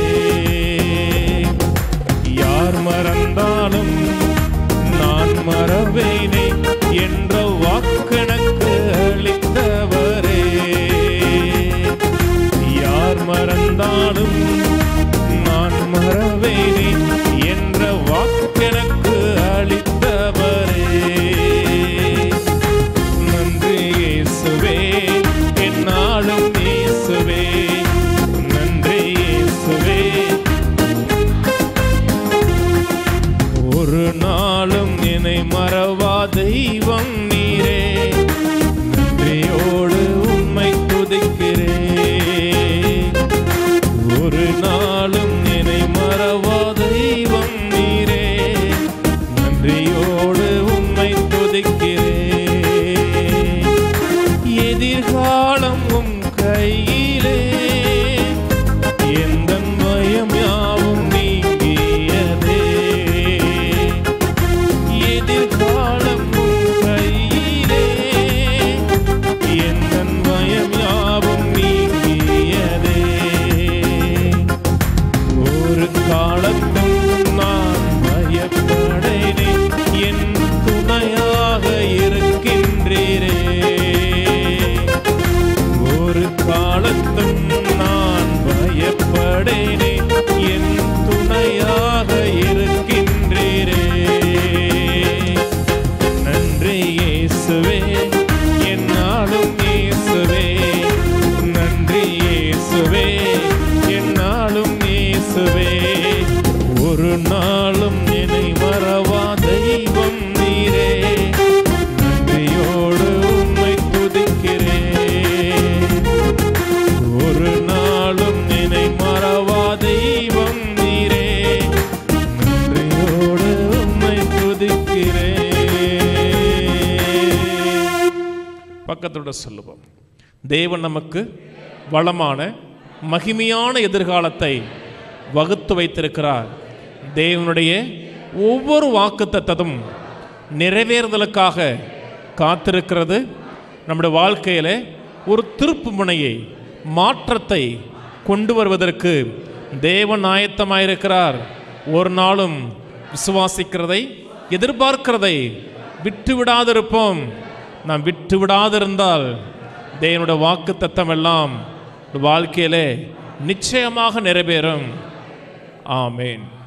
யார் மறந்தாலும் நான் மறவேனே என்ற வாக்கெனக்கு அளித்தவரே. யார் மறந்தாலும் நான் மறவேனே என்ற வாக்கெனக்கு அளித்தவரே. நன்றி இயேசுவே, என்னாலும் இயேசுவே, நன்றி இயேசுவே. ஒரு நாளும் என்னை மறவா தெய்வம் நீரே, நன்றியோடு உம்மை துதிக்கிறேன். ஒரு நாளும் என்னை மறவா தெய்வம் நீரே, நன்றியோடு உம்மை துதிக்கிறேன். எதிர்காலம் உம் கையிலே, எந்தன் பயம் யாவும் நீங்கியதே. எதிர்காலம் உம் கையிலே, எந்தன் பயம் யாவும் நீங்கியதே. ஒரு காலத்தும் நான் பயப்படேனே, என் துணையாக இருக்கின்றீரே. ஒரு காலத்தும் நான் பயப்படேனே, என் துணையாக இருக்கின்றீரே. நன்றி இயேசுவே, என்னாலும் இயேசுவே, நன்றி இயேசுவே, என்னாலும் இயேசுவே. ஒரு நாளும் என்னை மறவா தெய்வம் நீரே, நன்றியோடு உம்மை துதிக்கிறேன். ஒரு நாளும் என்னை மறவா தெய்வம் நீரே, நன்றியோடு உம்மை துதிக்கிறேன். பக்கத்தோட சொல்லுவோம். தேவன் நமக்கு வளமான மகிமையான எதிர்காலத்தை வகுத்து வைத்திருக்கிறார். தேவனுடைய ஒவ்வொரு வாக்குத்தத்தமும் நிறைவேறுதலுக்காக காத்திருக்கிறது. நம்முடைய வாழ்க்கையில் ஒரு திருப்பு முனையை, மாற்றத்தை கொண்டு வருவதற்கு தேவன் ஆயத்தமாயிருக்கிறார். ஒரு நாளும் விசுவாசிக்கிறதை, எதிர்பார்க்கிறதை விட்டு விடாதிருப்போம். நாம் விட்டு விடாதிருந்தால் தேவனுடைய வாக்குத்தத்தம் எல்லாம் வாழ்க்கையிலே நிச்சயமாக நிறைவேறும். ஆமென்.